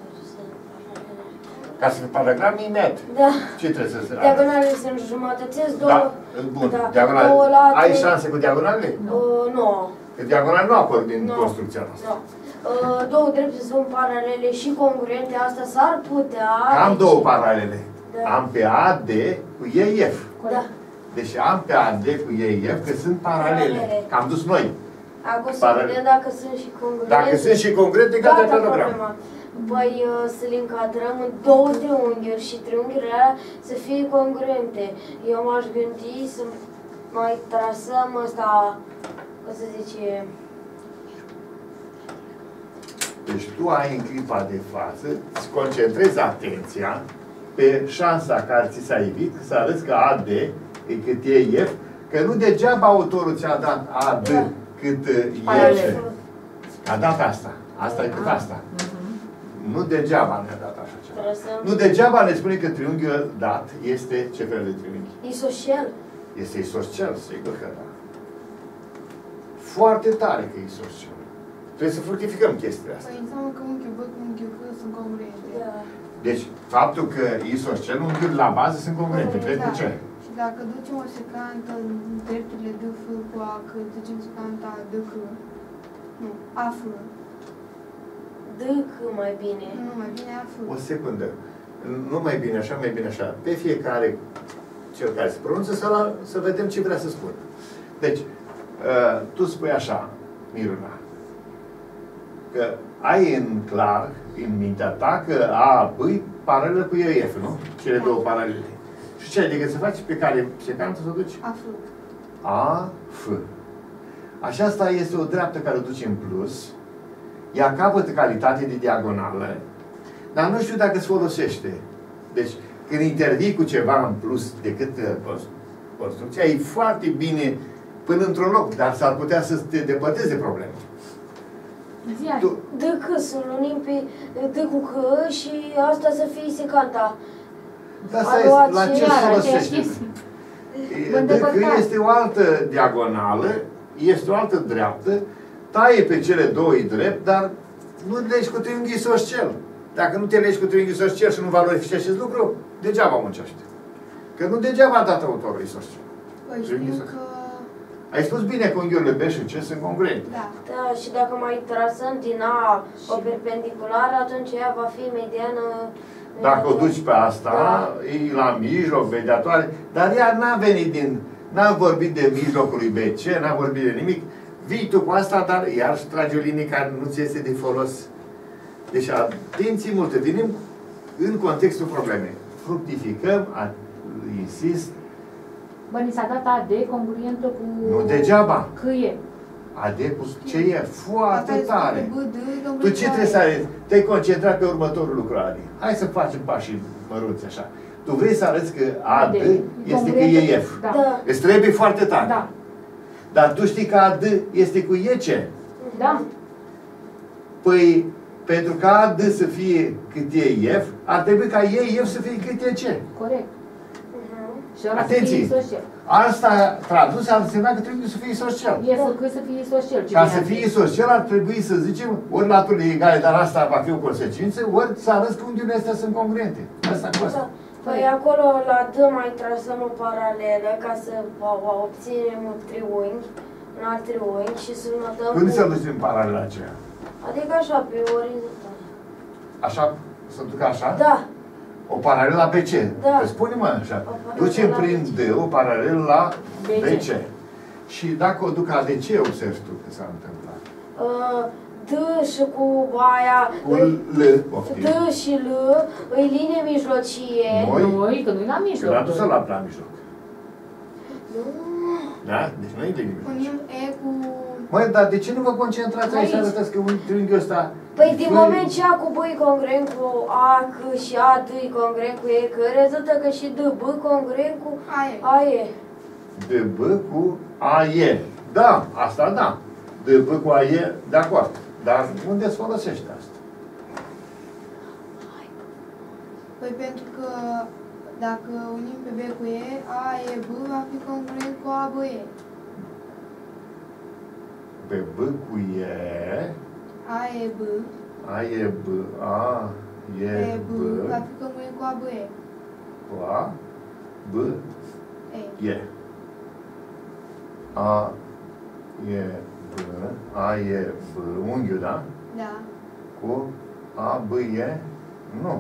Ca să fie paralelogram, imet. Da. Ce trebuie să se... Diagonalele se înjumătățesc, două... Da, bun. Da. Diagonale. Două late... Ai șanse cu diagonale? Uh, nu. Că diagonale nu apar din Nu. construcția noastră. Nu. Uh, două drepte sunt paralele și congruente, asta s-ar putea... Am deci- două paralele. Da. Am pe A D cu E F. Da. Deci am pe A D cu E F că sunt paralele. Paralele. Că am dus noi. Acum să Paralele. vedem dacă sunt și congruente. Dacă sunt și concrete, gata Gata, paralelogram. problema. Păi uh, să le încadrăm în două triunghiuri și triunghiurile alea să fie congruente. Eu m-aș gândi să mai trasăm ăsta, o să zice... Deci tu ai în clipa de față, îți concentrezi atenția pe șansa care ți s-a ivit, să arăți că A D e cât e F, că nu degeaba autorul ți-a dat A D Da. cât Paralel. E F. A dat asta. Asta e cât asta. Nu degeaba ne-a dat așa ceva. Trasăm Nu degeaba ne spune că triunghiul dat este ce fel de triunghi? isoscel. Este isoscel, sigur că da. Foarte tare că e isoscel. Trebuie să fructificăm chestia asta. Păi înseamnă că unchiul B cu unchiul C sunt congruente. Da. Deci, faptul că isoscel, unghiurile la bază sunt congruente. Pentru Da. ce? Și dacă ducem o secantă în drepturile D F cu A C, ducem secanta D C. Nu, A F. D C mai bine. Nu, mai bine A F. O secundă. Nu mai bine așa, mai bine așa. Pe fiecare cel care se pronunță să, la, să vedem ce vrea să spună. Deci, uh, tu spui așa, Miruna, că ai în clar, în mintea ta, că A, B e paralelă cu E F, nu? Cele două paralele. Și ce ai decât să faci pe care secantă să o duci? A F. A, F. Așa asta este o dreaptă care o duce în plus. Ea capătă calitate de diagonală, dar nu știu dacă se folosește. Deci, când intervii cu ceva în plus decât uh, construcția, e foarte bine până într-un loc, dar s-ar putea să te depărteze problema. Zi-a. Tu, D C să-l unim pe D cu C și asta să fie secanta. dar asta A este, luat la și ce iar se aceeași folosește? chestie. Dacă îndepărtat. este o altă diagonală, este o altă dreaptă, taie pe cele două drept, dar nu legi cu triunghi isoscel. Dacă nu te legi cu triunghi isoscel și nu valorifici acest lucru, degeaba muncește. Că nu degeaba a dat autorul isoscel. Păi Triunghi știu isoscel. că... Ai spus bine că unghiurile B și C sunt congruente. Da. Da, și dacă mai trasăm din A o perpendiculară, atunci ea va fi mediană... Dacă o duci pe asta, Da. e la mijloc, mediatoare, dar ea n-a venit din... N-a vorbit de mijlocul lui B C, n-a vorbit de nimic. Vii tu cu asta, dar iar trage o linie care nu ți este de folos. Deci, atenție multă. Venim în contextul problemei. Fructificăm, a, insist, Bă, ni s-a dat A D congruentă cu... nu degeaba. Câie. A D cu ce e? Asta Foarte este tare. cu B, D, domnule Tu ce Tare. trebuie să arăți? Te-ai concentrat pe următorul lucru, Adi. Hai să facem pașii mărunți așa. Tu vrei să arăți că A D este cu E F. Da. Da. Îți trebuie foarte tare. Da. Dar tu știi că A D este cu E C. Da. Păi, pentru ca A D să fie cât e F, ar trebui ca E F să fie cât e C. Corect. Mhm. Și ăla să Atenție! fie isoscel. Asta tradus ar însemna că trebuie să fie isoscel. E făcut să fie isoscel. ce Ca bine să am fie zis. isoscel ar trebui să zicem ori laturile egale, dar asta va fi o consecință, ori să arăți că unghiurile astea sunt congruente. Asta cu asta. Da. Păi acolo la D mai trasăm o paralelă ca să o- o obținem un triunghi, un alt triunghi și să notăm Când cu- se duce în paralela aceea? Adică așa, pe orizontal. Așa, să ducă așa? Da. O paralelă la B C. Da. Păi spune-mă așa. O paralelă Ducem la prin B C. D o paralelă la B C. B C. Și dacă o duc A D C, observi tu că s-a întâmplat. Uh, D și cu aia, Cu L, poftim. D și L, îi linie mijlocie. Noi? Noi, că nu-i la Că mijloc. l-a dus la la mijloc. Nu. Da? Deci nu e de nimic. Unim E cu... Măi, dar de ce nu vă concentrați aici să Aici. arătați că un triunghiul ăsta... Păi din Fă- moment ce A cu B e congruent cu A, C și A, D e congruent cu E, C, rezultă că și D, B congruent cu Aia. A, E. De B cu A E. Da, asta da. De B cu A E, de acord. Dar unde se folosește asta? Păi pentru că dacă unim pe B cu E, A, E, B va fi congruent cu A, B, E. pe B cu E, A e B, A e B, A e E B, B, la fi congruent cu A B E. cu A, B, E. E. A e B, A e B, unghiul, da? Da. Cu A, B, E, nu.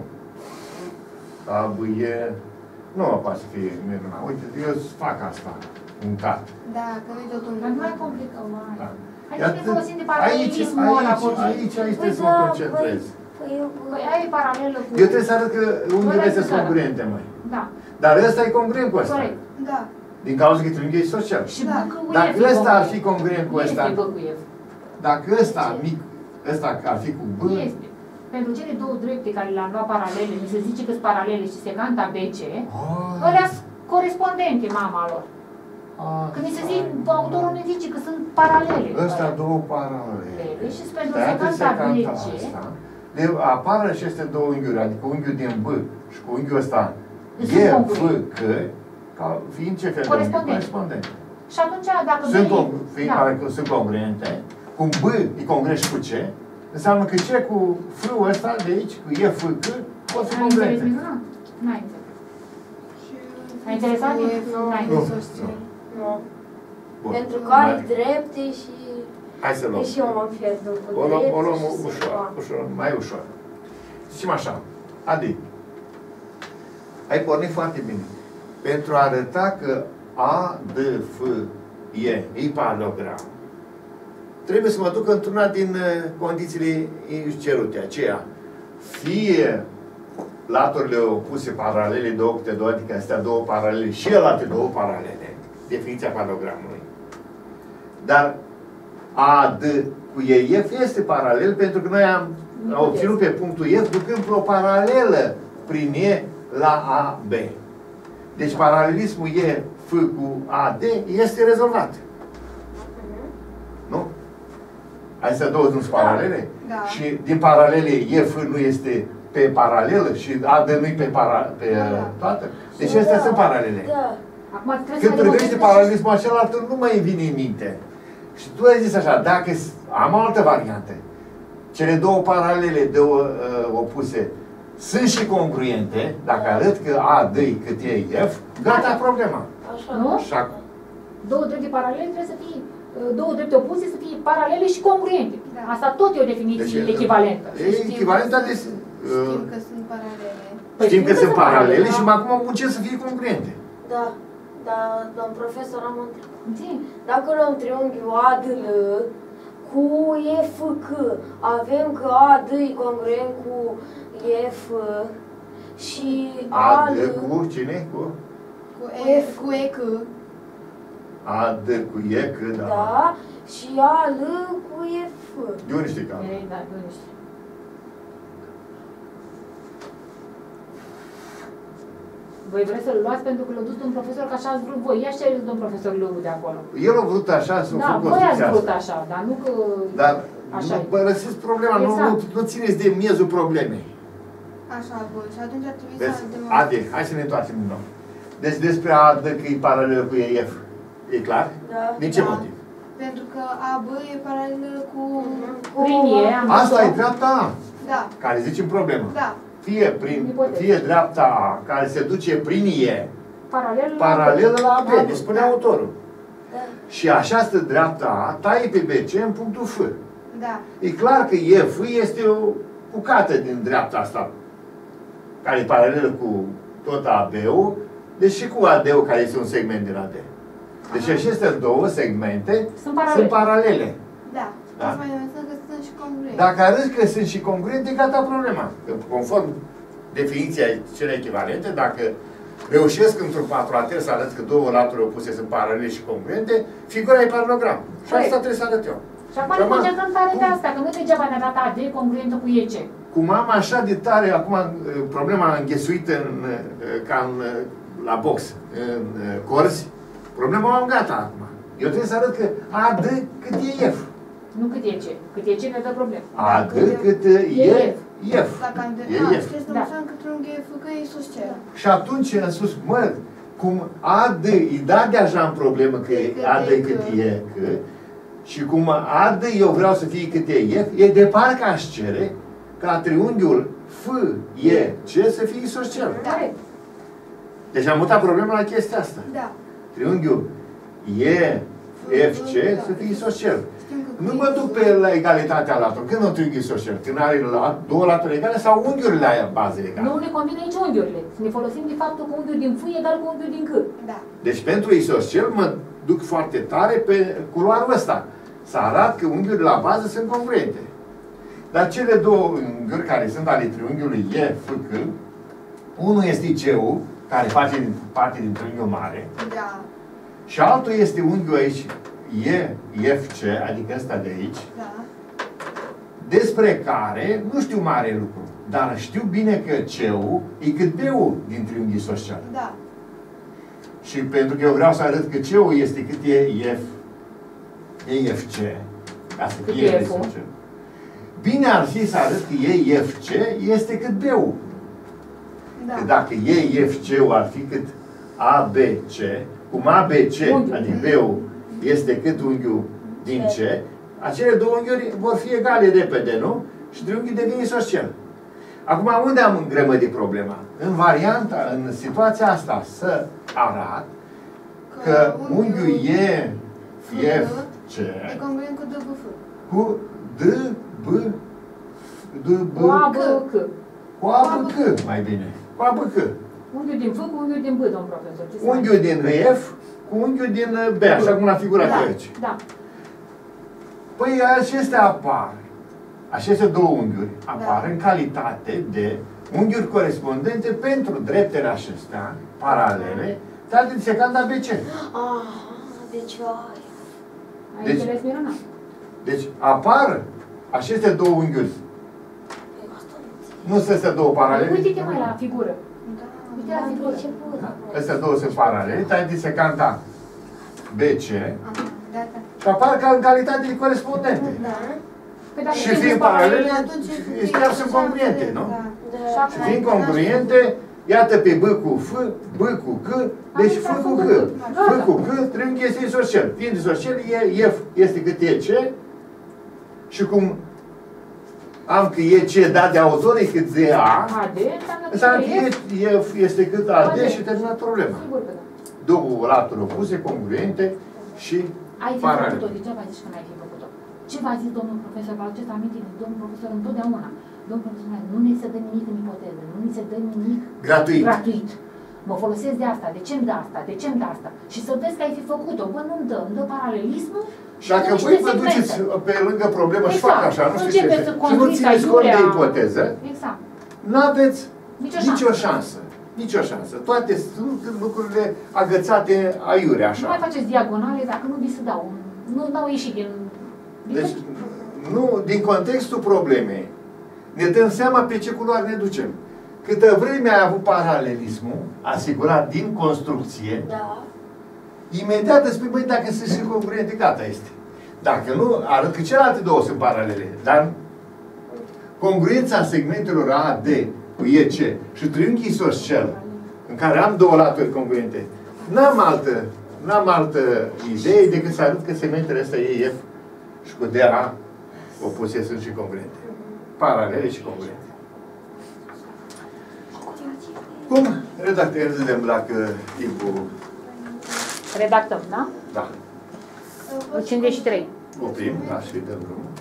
A, B, E, nu poate să fie minunat. Uite, eu fac asta, un cat. Da, că nu-i tot un Dar nu mai complicăm, mai. Da. Hai Iată, să ne folosim de aici, paralelismul ăla. aici, puțin. aici, aici trebuie să Păi mă da, concentrez. Păi eu... Păi aia e paralelă cu... Eu trebuie să arăt că unghiurile sunt Corect, congruente, măi. Da, Dar ăsta e congruent cu ăsta. corect. Da. Din cauza că triunghiul e social. Și Da. B cu Dacă F e ăsta ar congruent. fi congruent cu ăsta, Este B cu F. dacă ăsta mic, ăsta ar fi cu B, Este. Pentru cele două drepte care le-am luat paralele, mi se zice că sunt paralele și secanta B C, oh, ălea sunt corespondente, mama lor. ah, Când mi se zice, autorul ne zice că sunt paralele. ăsta două paralele. Și pentru Tăiate secanta B secanta C, asta, de, apar aceste două unghiuri, adică unghiul din B și cu unghiul ăsta Sunt E, F, congruente. C, ca fiind ce fel de unghi? Corespondente. Corespondente. și atunci dacă Sunt, B con- fiind da. pare că sunt congruente, cum B e congruent și cu C, înseamnă că C cu F-ul ăsta de aici, cu E, F, C, pot fi Ai înțeles, congruente. Mihuna? N-ai înțeles. Și Ai interesat? cu F, Nu, n-ai. nu, Nu, să știu. Nu. Bun. Pentru că are Mai- drepte și... Hai să luăm. Și eu m-am pierdut cu O luăm, o luăm drepte și ușor, secant. ușor, mai ușor. Zicem așa, Adi, ai pornit foarte bine. Pentru a arăta că A, D, F, E, e paralogram, trebuie să mă duc într-una din uh, condițiile cerute, aceea. Fie laturile opuse paralele două câte două, adică astea două paralele și alte două paralele, definiția paralogramului. Dar A, D cu E, F este paralel pentru că noi am am obținut pe punctul F ducând pe o paralelă prin E la A, B. Deci paralelismul E, F cu A, D este rezolvat. Nu? Astea două nu sunt paralele? Da. Și din paralele E, F nu este pe paralelă și A, D nu e pe, para, pe Da. toată? Deci astea sunt paralele. Da. Acum trebuie Când să mai privește demonstrez paralelismul acela, nu mai îmi vine în minte. Și tu ai zis așa, dacă s- am o altă variantă, cele două paralele, două uh, opuse, sunt și congruente, dacă arăt că A, D cât e F, gata problema. Așa. Nu? Și ac- două drepte paralele trebuie să fie, două drepte opuse să fie paralele și congruente. Da. Asta tot e o definiție Deci, echivalentă. E echivalentă de... Știm Uh, că sunt paralele. Păi știm că sunt paralele da. și acum muncim să fie congruente. Da. Da, domn profesor, am întrebat. Zi. Dacă luăm triunghiul A D L cu E F C, avem că A D e congruent cu E F și A, A D L cu cine? Cu Cu E, cu E, C. A, D cu E, C, da. da, și A L cu E F. De unde știi că am? Ei, da, nu știu. Voi vreți să-l luați pentru că l-a dus un profesor, că așa ați vrut voi. Ia și ce a zis domn profesor Lugu de acolo. El a vrut așa să Da, facă voi ați construcția vrut asta. așa, dar nu că... Dar Așa nu e. părăsiți problema, nu, Exact. nu, nu țineți de miezul problemei. Așa, bun. Și atunci ar trebui Deci, să demonstrăm. Ade, hai să ne întoarcem din nou. Deci despre A, D, că e paralel cu E, F. E clar? Da. Din ce Da. motiv? Pentru că A, B e paralel cu... Prin E am Asta văzut. e dreapta A, Da, care zicem problemă. da. Fie, prin, Ipoteză. fie dreapta A, care se duce prin E, Paralel la... paralelă la B, Da. deci spune autorul. Da. Și această dreapta A taie pe B C în punctul F. Da. E clar că E, F este o bucată din dreapta asta, care e paralelă cu tot A B-ul, deci și cu A D-ul, care este un segment din A D. Deci aceste două segmente Sunt paralele. sunt paralele. Da. Da. Să mai demonstrăm că sunt și congruente. Dacă arăți că sunt și congruente, gata problema. Că conform definiției cele echivalente, dacă reușesc într-un patroater să arăt că două laturi opuse sunt paralele și congruente, figura e paralogram. Și Corect. asta trebuie să arăt eu. Și acum ne Acum, concentrăm tare pe cum- asta, că nu degeaba ne-a dat A D congruentă cu E C. Cum am așa de tare, acum problema înghesuită în, ca în, la box, în corzi, problema am gata acum. Eu trebuie să arăt că A, D cât e F. Nu cât E C. Cât E C ne dă probleme. A, D cât e F. Dacă am de... E A, F. și trebuie să demonstrăm că triunghiul F, că e sus cer. Și atunci în sus, mă, cum A, D, îi da deja în problemă că e A, D cât e, că, Și cum A D eu vreau să fie cât e F, e de parcă aș cere ca triunghiul F E C să fie isoscel. Da. Deci am mutat problema la chestia asta. Da. Triunghiul E F C să fie isoscel. Nu mă duc pe la egalitatea laturilor. Când un triunghi isoscel? Când are la, două laturi egale sau unghiurile aia bază egale? Nu ne convine nici unghiurile. Să ne folosim de faptul că unghiul din F e egal cu unghiul din C. Da. Deci pentru isoscel mă duc foarte tare pe culoarul ăsta. Să arăt că unghiurile la bază sunt congruente. Dar cele două unghiuri care sunt ale triunghiului E F C, unul este C U, care face din, parte din triunghiul mare, Da. și altul este unghiul aici E F C, adică ăsta de aici, Da. despre care nu știu mare lucru, dar știu bine că C U e cât B U din triunghiul isoscel. Da. Și pentru că eu vreau să arăt că C U este cât e F, E F C, ca să fie Cât e F-ul? isoscel. Bine ar fi să arăt că E F C este cât B U. Da. Că dacă E F C-ul ar fi cât A B C, cum A B C, Unghiul. adică B U, este cât unghiul din C, acele două unghiuri vor fi egale repede, nu? Și triunghiul devine isoscel. Acum, unde am îngrămădit problema? În varianta, în situația asta, să arăt că unghiul E F C E congruent cu D B F. cu D B D B Cu A, B, C. cu A B C, mai bine. Cu A B C. Unghiul din F cu unghiul din B, domn profesor. Ce să Unghiul din F cu unghiul din B, așa cum l-am figurat Da, aici. da. Păi acestea apar, aceste două unghiuri apar Da. în calitate de unghiuri corespondente pentru dreptele acestea, paralele, dar din secanda A B C. Ah, deci ai. Ai Deci- înțeles, Mirona? Deci apar aceste două unghiuri. Eu asta nu înțeleg. Nu sunt astea două paralele. Uite-te mai la figură. Da. Uite la Am figură. priceput. Astea două sunt paralele, dar din secanda B C Aha, da, da. și apar ca în calitate de corespondente. Da. Păi dacă Și sunt fiind paralele, paralele, Atunci chiar sunt congruente, nu? Da. Da. Și acum- Fiind congruente, iată pe B cu F, B cu C, deci F cu C. F cu C, triunghi este isoscel. Fiind isoscel, E F este cât E C și cum am că E C dat de autor e cât de A, A D înseamnă înseamnă că e F. că E F este cât A D și terminat problema. Sigur că da. Două laturi opuse, congruente și Ai fi paralele. făcut-o, degeaba zici că n-ai fi făcut-o. Ce v-a zis domnul profesor? Vă aduceți aminte de domnul profesor întotdeauna. Domnul profesor, nu ne se dă nimic în ipoteză, nu ni se dă nimic Gratuit. gratuit. Mă folosesc de asta, de ce-mi dă asta, de ce-mi dă asta? Și să vezi că ai fi făcut-o. Bă, nu-mi dă, îmi dă paralelismul Și dacă dă voi niște vă duceți segmente. pe lângă problemă și Exact. fac așa, nu știu ce, Începeți să și nu construiți țineți cont de aiurea. ipoteză, Exact. n-aveți Nicio nicio șansă. Nicio șansă. Toate sunt lucrurile agățate aiurea, Nu așa. mai faceți diagonale dacă nu vi se dau. Nu au ieșit din... din Deci, nu, din contextul problemei, ne dăm seama pe ce culoare ne ducem. Câtă vreme ai avut paralelismul, asigurat din construcție, Da. imediat îți spui, băi, dacă sunt și congruente, gata este. Dacă nu, arăt că celelalte două sunt paralele. Dar congruența segmentelor A D cu E C și triunghi isoscel, în care am două laturi congruente, n-am altă, n-am altă idee decât să arăt că segmentele astea E F și cu D A opuse sunt și congruente. Paralele și congruente. Cum redactăm dacă timpul... Redactăm, da? Da. cincizeci și trei. Oprim, da, și dăm drumul.